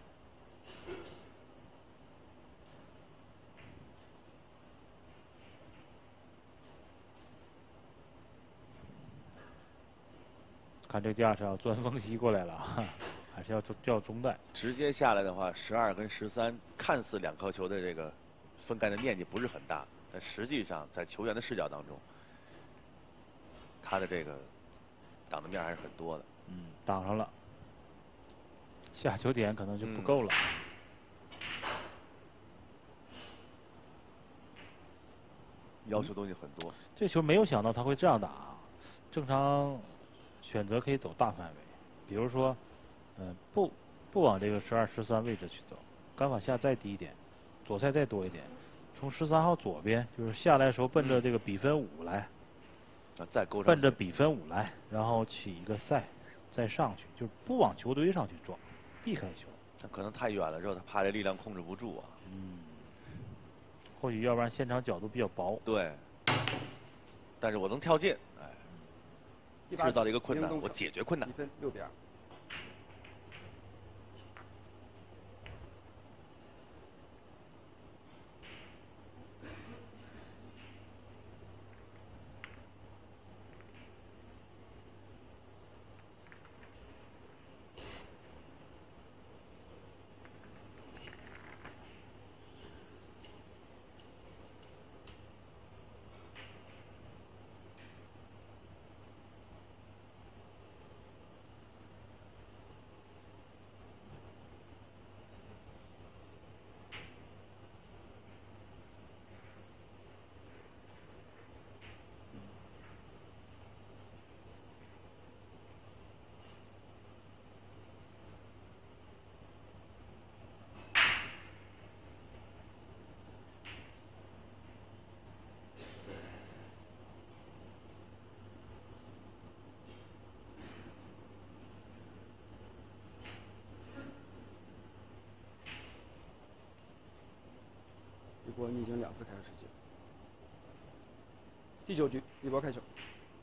看这架势啊，钻缝隙过来了，还是要叫中带。 直接下来的话，十二跟十三看似两颗球的这个分开的面积不是很大，但实际上在球员的视角当中，他的这个挡的面还是很多的。 嗯，挡上了，下球点可能就不够了。 嗯、要求东西很多。 这球没有想到他会这样打，正常选择可以走大范围，比如说，嗯、呃，不不往这个十二、十三位置去走，杆法下再低一点，左塞再多一点，从十三号左边就是下来的时候奔着这个比分五来。 嗯、再勾上。 奔着比分五来，然后起一个塞，再上去，就是不往球堆上去撞，避开球。 那可能太远了之后，他怕这力量控制不住啊。 嗯， 或许要不然现场角度比较薄。 对。但是我能跳进，哎，制造了一个困难，我解决困难。 一分六比二。李波逆行两次开始时间。第九局，李波开球。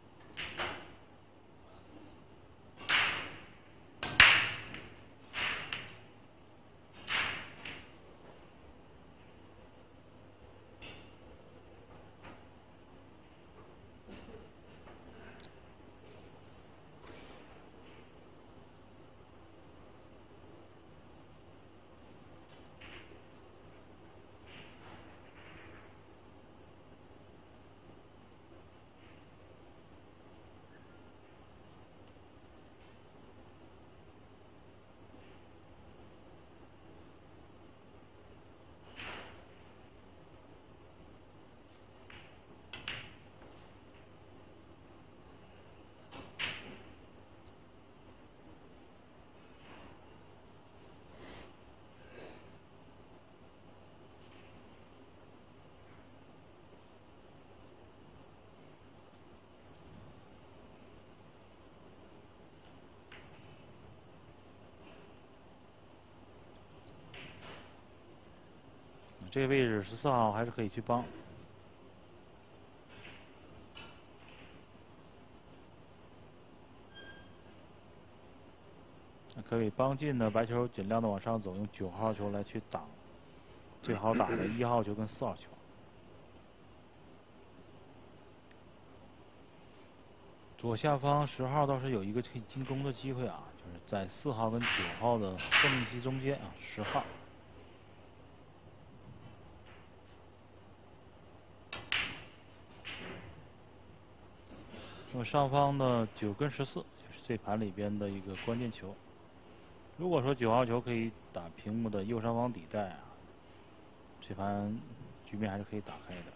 这个位置十四号还是可以去帮。可以帮进的白球尽量的往上走，用九号球来去挡最好打的一号球跟四号球。左下方十号倒是有一个可以进攻的机会啊，就是在四号跟九号的缝隙中间啊，十号。那么上方的九跟十四也是这盘里边的一个关键球。如果说九号球可以打屏幕的右上方底带啊，这盘局面还是可以打开的。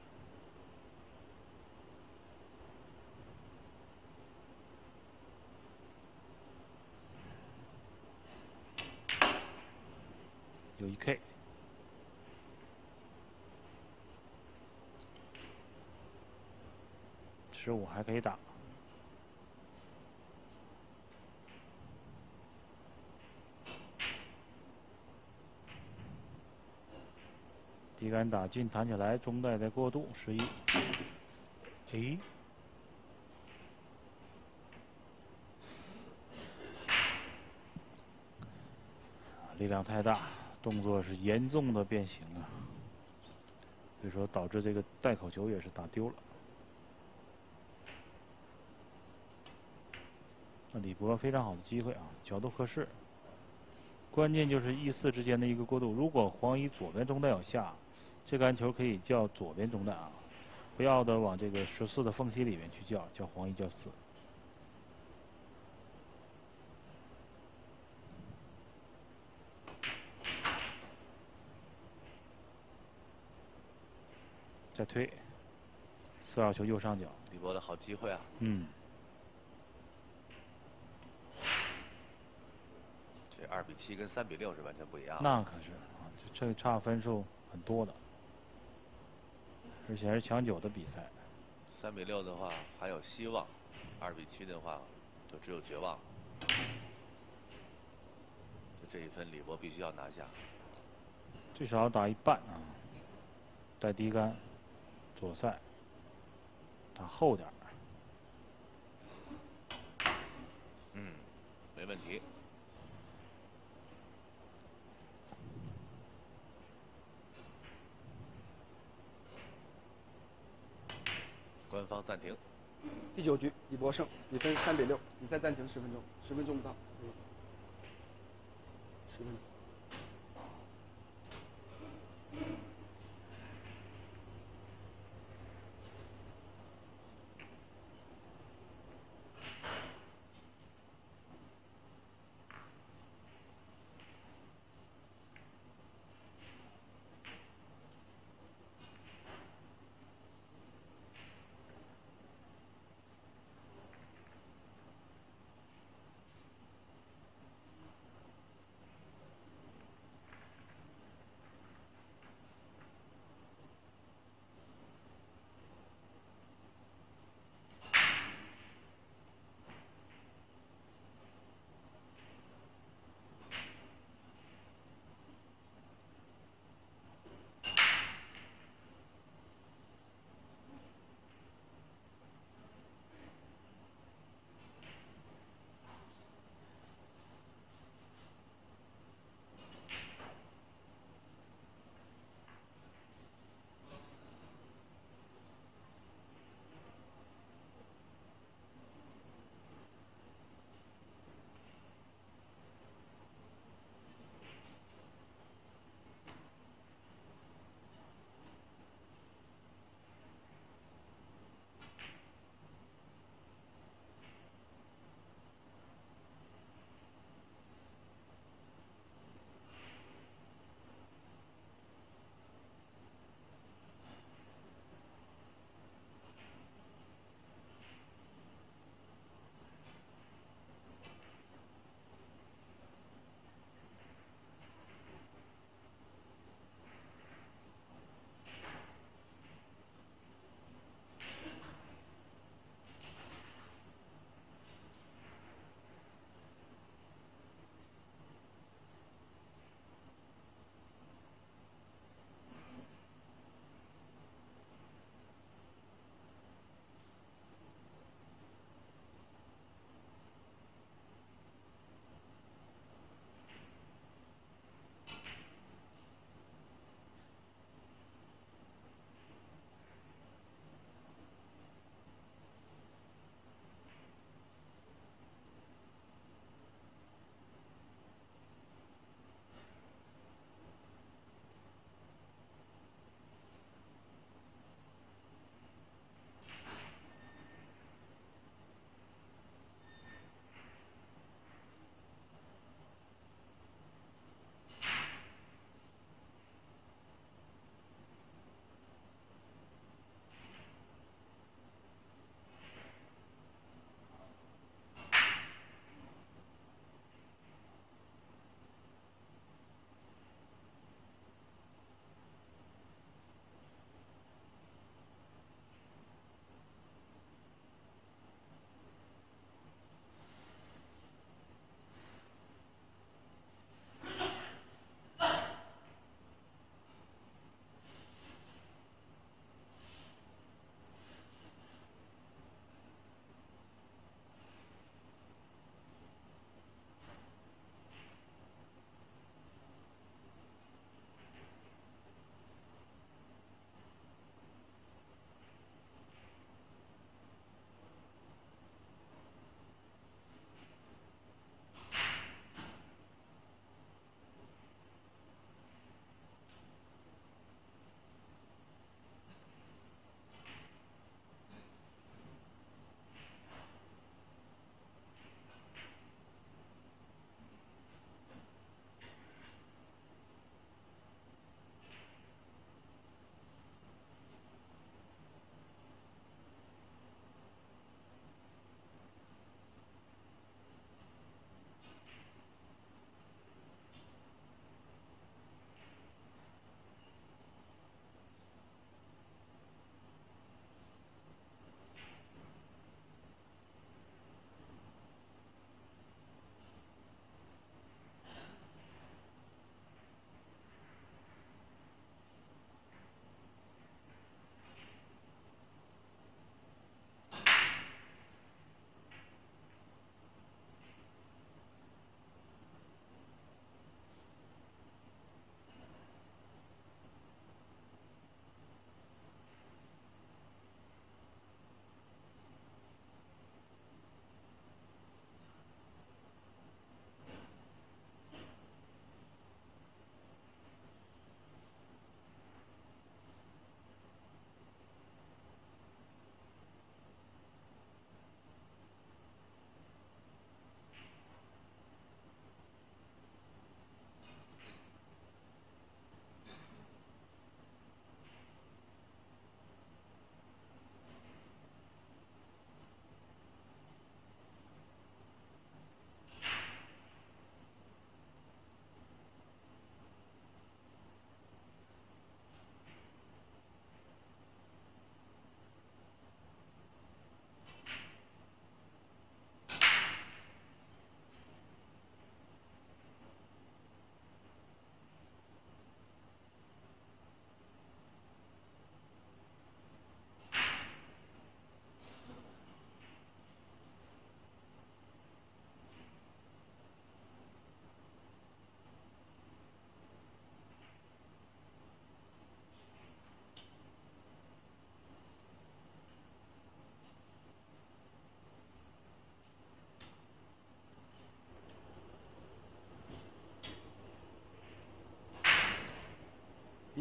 有一 K。十五还可以打。底杆打进，弹起来，中带再过渡，十一。哎，力量太大，动作是严重的变形啊，所以说导致这个带口球也是打丢了。那李博非常好的机会啊，角度合适，关键就是一四之间的一个过渡。如果黄一左边中带有下，这个杆球可以叫左边中带啊，不要的往这个十四的缝隙里面去叫，叫黄一叫四。再推，四号球右上角， 李博的好机会啊。 嗯。 这二比七跟三比六是完全不一样的。 那可是啊，这这差分数很多的，而且还是抢九的比赛。 三比六的话还有希望，二比七的话就只有绝望。就这一分，李博必须要拿下， 最少要打一半啊。 带低杆，左塞，打后点儿。 嗯，没问题。官方暂停。 第九局，李博胜，比分三比六，比赛暂停十分钟，十分钟不到。嗯，十分钟。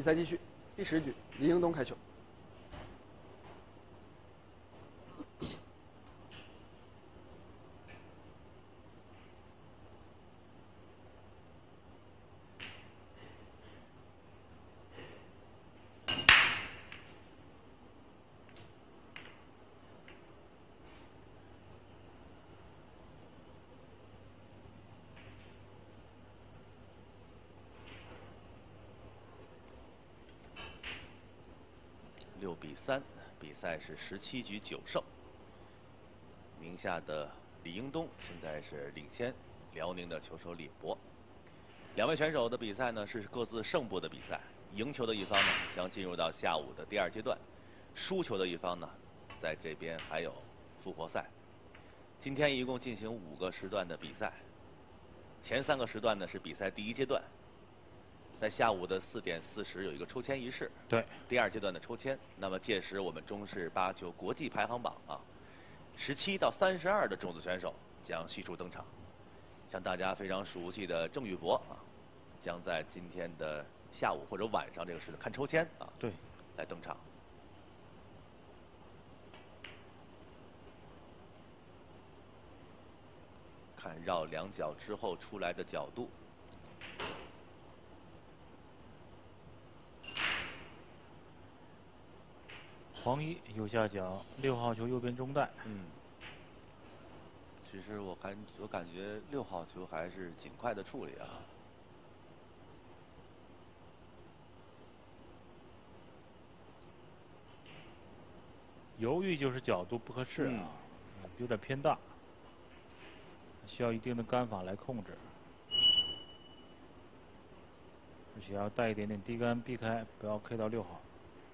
比赛继续，第十局，李英东开球。 六比三，比赛是十七局九胜。名下的李英东现在是领先辽宁的球手李博。两位选手的比赛呢是各自胜负的比赛，赢球的一方呢将进入到下午的第二阶段，输球的一方呢在这边还有复活赛。今天一共进行五个时段的比赛，前三个时段呢是比赛第一阶段。在下午的四点四十有一个抽签仪式， 对， 第二阶段的抽签。那么届时我们中式八球国际排行榜啊，十七到三十二的种子选手将悉数登场。像大家非常熟悉的郑宇博啊，将在今天的下午或者晚上这个时段看抽签啊， 对， 来登场。看绕两脚之后出来的角度。 黄一右下角，六号球右边中带。 嗯，其实我感我感觉六号球还是尽快的处理啊。 犹豫就是角度不合适啊，嗯、有点偏大，需要一定的杆法来控制，而且要带一点点低杆避开，不要 K 到六号。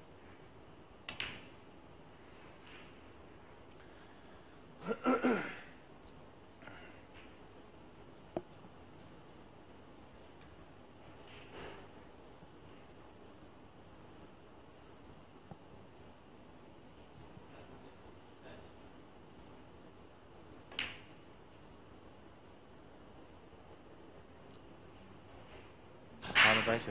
发的白球。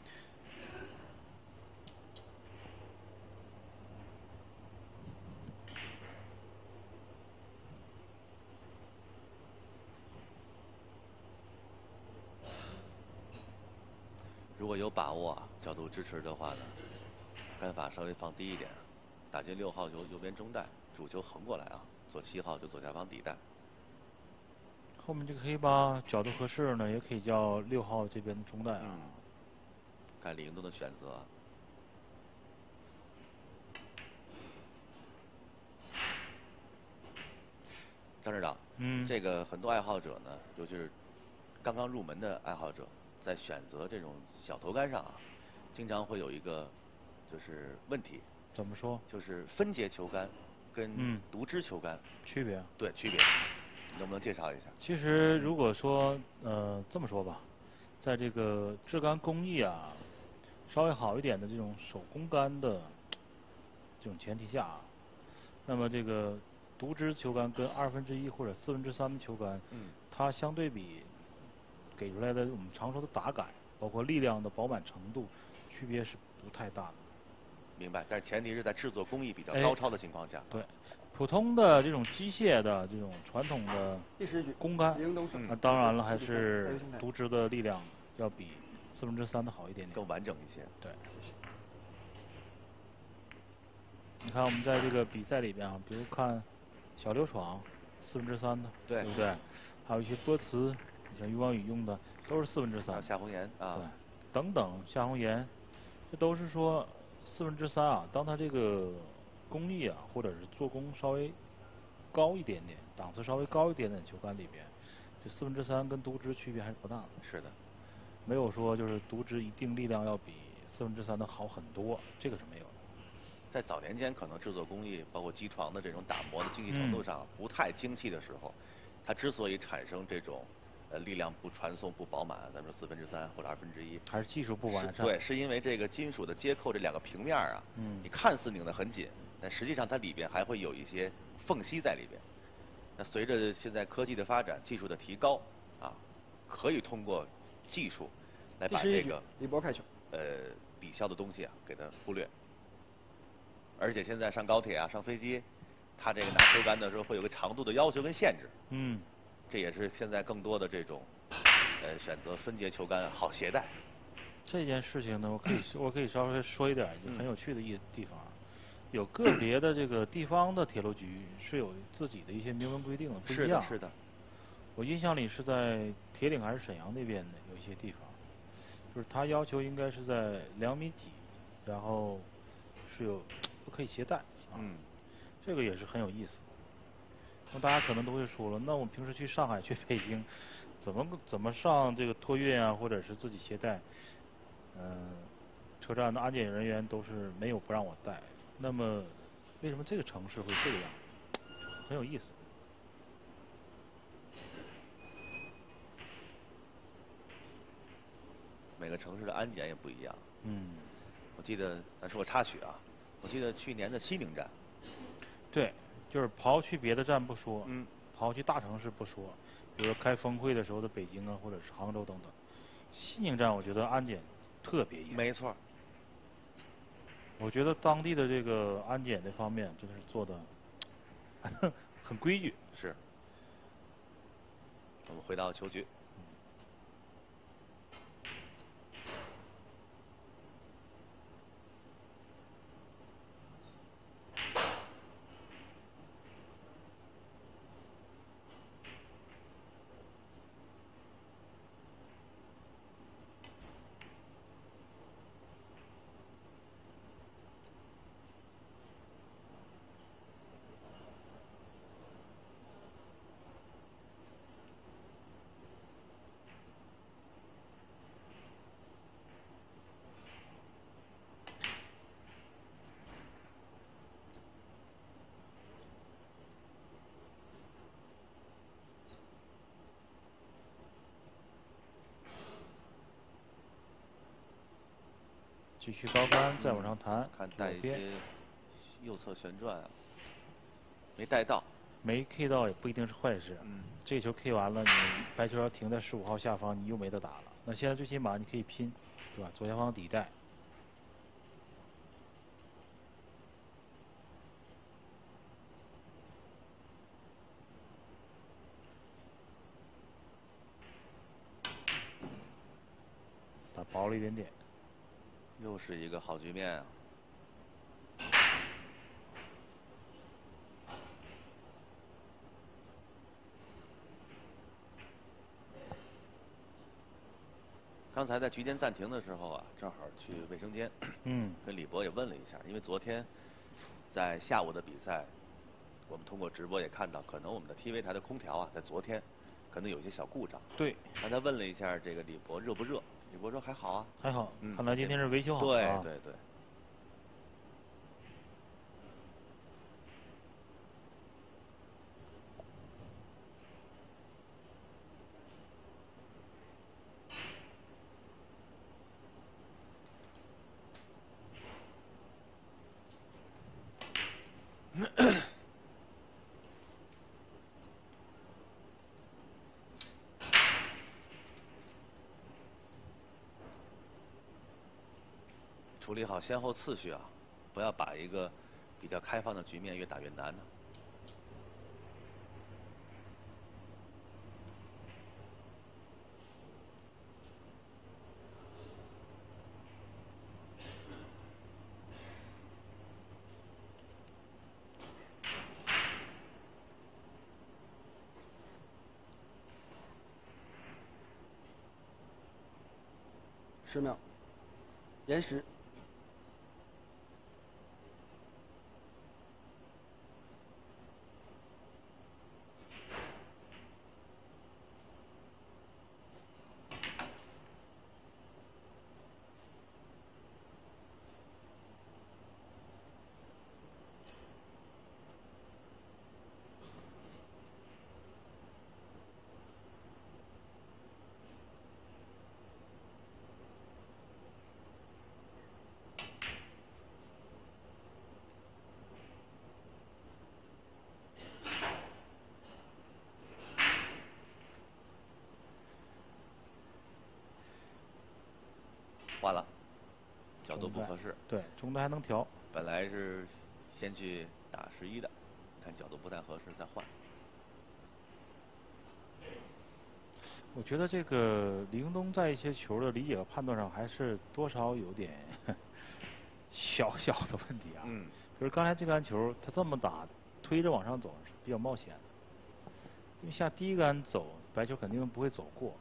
如果有把握啊，角度支持的话呢，杆法稍微放低一点，打进六号球右边中带，主球横过来啊，做七号就左下方底带。 后面这个黑八角度合适呢，也可以叫六号这边的中带啊。 嗯，看李英东的选择。张指导， 嗯， 这个很多爱好者呢，尤其是刚刚入门的爱好者，在选择这种小头杆上啊，经常会有一个就是问题。 怎么说？ 就是分节球杆跟嗯独支球杆、 区别？ 对区别，能不能介绍一下？ 其实如果说呃这么说吧，在这个制杆工艺啊稍微好一点的这种手工杆的这种前提下啊，那么这个独支球杆跟二分之一或者四分之三的球杆， 嗯， 它相对比给出来的我们常说的打感，包括力量的饱满程度，区别是不太大的。 明白，但是前提是在制作工艺比较哎高超的情况下。 对，普通的这种机械的这种传统的第十局， 工杆李，英东胜。 嗯那当然了，还是还有独支的力量要比四分之三的好一点点。 更完整一些。 对。你看我们在这个比赛里边啊，比如看小刘闯四分之三的， 对对不对？还有一些波茨，你像余光宇用的都是四分之三还有。夏红颜啊， 对，等等，夏红颜，这都是说四分之三啊。当它这个工艺啊，或者是做工稍微高一点点，档次稍微高一点点的球杆里边，这四分之三跟独支区别还是不大的。 是的， 没有说就是独支一定力量要比四分之三的好很多，这个是没有的。 在早年间，可能制作工艺包括机床的这种打磨的精细程度上不太精细的时候，它之所以产生这种呃力量不传送不饱满，咱们说四分之三或者二分之一， 还是技术不完善。 对，是因为这个金属的接扣这两个平面啊， 嗯你看似拧得很紧，但实际上它里边还会有一些缝隙在里边。那随着现在科技的发展、技术的提高，啊，可以通过技术来第十一局把这个， 李博开球。 呃抵消的东西啊给它忽略。而且现在上高铁啊、上飞机，它这个拿球杆的时候会有个长度的要求跟限制。 嗯， 这也是现在更多的这种，呃，选择分节球杆好携带。 这件事情呢，我可以我可以稍微说一点就很有趣的一地方，有个别的这个地方的铁路局是有自己的一些明文规定的，不一样。 是的，是的。 我印象里是在铁岭还是沈阳那边的有一些地方，就是他要求应该是在两米几，然后是有不可以携带啊。 嗯， 这个也是很有意思。那大家可能都会说了，那我们平时去上海、去北京，怎么怎么上这个托运啊，或者是自己携带？嗯，车站的安检人员都是没有不让我带。那么，为什么这个城市会这个样？很有意思。 每个城市的安检也不一样。 嗯， 我记得，咱说个插曲啊，我记得去年的西宁站。 对，就是刨去别的站不说， 嗯， 刨去大城市不说，比如说开峰会的时候的北京啊，或者是杭州等等，西宁站我觉得安检特别严。 没错。 我觉得当地的这个安检这方面真的是做的很规矩。 是。我们回到球局。 继续高杆，再往上弹。 看带一些右侧旋转啊，没带到。 没 K 到也不一定是坏事。 嗯。 这球 K 完了，你白球要停在十五号下方，你又没得打了。那现在最起码你可以拼，对吧？左下方底带。打薄了一点点。 又是一个好局面啊！刚才在局间暂停的时候啊，正好去卫生间， 嗯， 跟李博也问了一下，因为昨天在下午的比赛，我们通过直播也看到，可能我们的 T V 台的空调啊，在昨天可能有一些小故障。 对。 刚才问了一下这个李博热不热，李博说还好啊。 还好， 嗯， 看来今天是维修好啊。对对对。处理好先后次序啊，不要把一个比较开放的局面越打越难呢。 十秒，延时。 合适。 对，中单还能调。 本来是先去打十一的，看角度不太合适再换。 我觉得这个李英东在一些球的理解和判断上还是多少有点小小的问题啊。 嗯。 比如刚才这杆球，他这么打，推着往上走是比较冒险的，因为下第一杆走，白球肯定不会走过。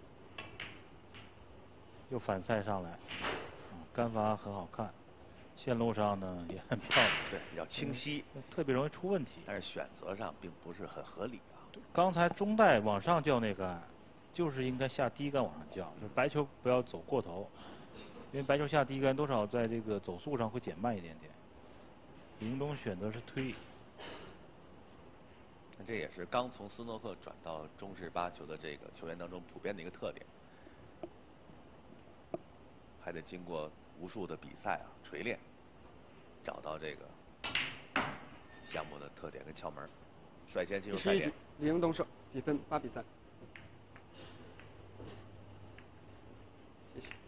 又反赛上来，嗯，杆发很好看，线路上呢也很漂亮。 对，比较清晰、 嗯，特别容易出问题。 但是选择上并不是很合理啊。 刚才中带往上叫那杆，就是应该下第一杆往上叫，就是白球不要走过头，因为白球下第一杆多少在这个走速上会减慢一点点。李英东选择是推。 那这也是刚从斯诺克转到中式八球的这个球员当中普遍的一个特点，还得经过无数的比赛啊锤炼，找到这个项目的特点跟窍门。率先进入赛点。 李英东胜，比分八比三。谢谢。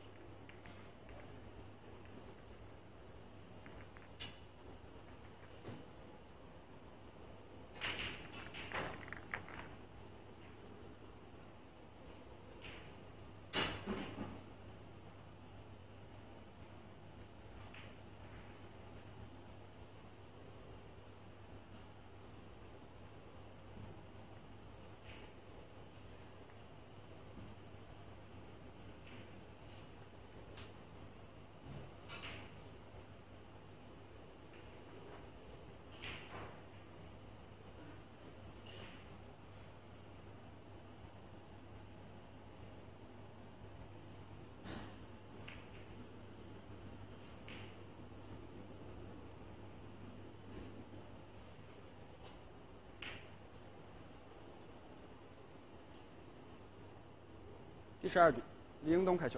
第十二局，李英东开球。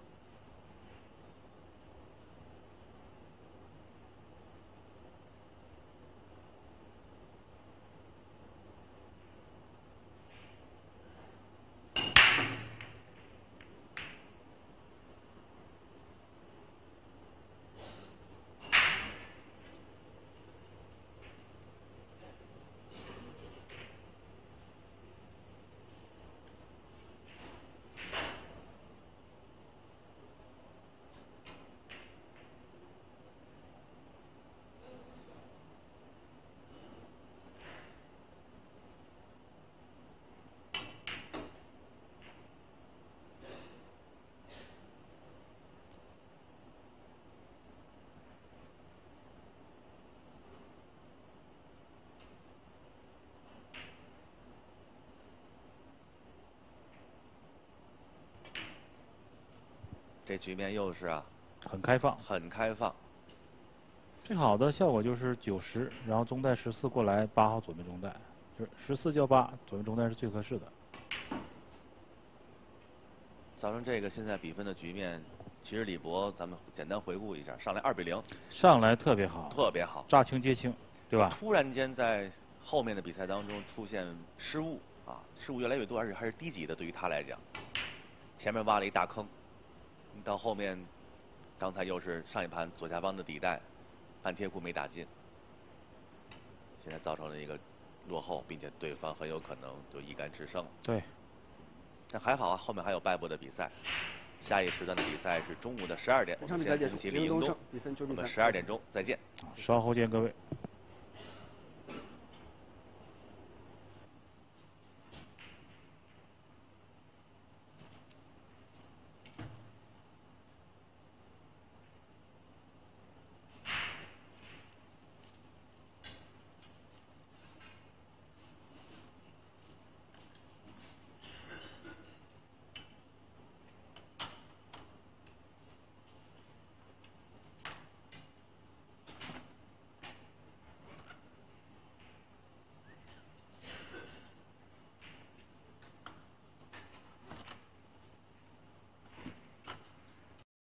这局面又是啊， 很开放， 很开放。 最好的效果就是九十，然后中带十四过来，八号左边中带，就是十四叫八，左边中带是最合适的。 造成这个现在比分的局面，其实李博咱们简单回顾一下，上来二比零， 上来特别好， 特别好， 乍清接清，对吧？ 突然间在后面的比赛当中出现失误啊，失误越来越多，而且还是低级的，对于他来讲，前面挖了一大坑。到后面，刚才又是上一盘左下方的底带，半贴库没打进，现在造成了一个落后，并且对方很有可能就一杆制胜。 对， 但还好啊，后面还有败部的比赛，下一时段的比赛是中午的十二点。 本场比赛结束， 恭喜李英东， 比分九比三。 我们十二点钟再见。 稍后见各位。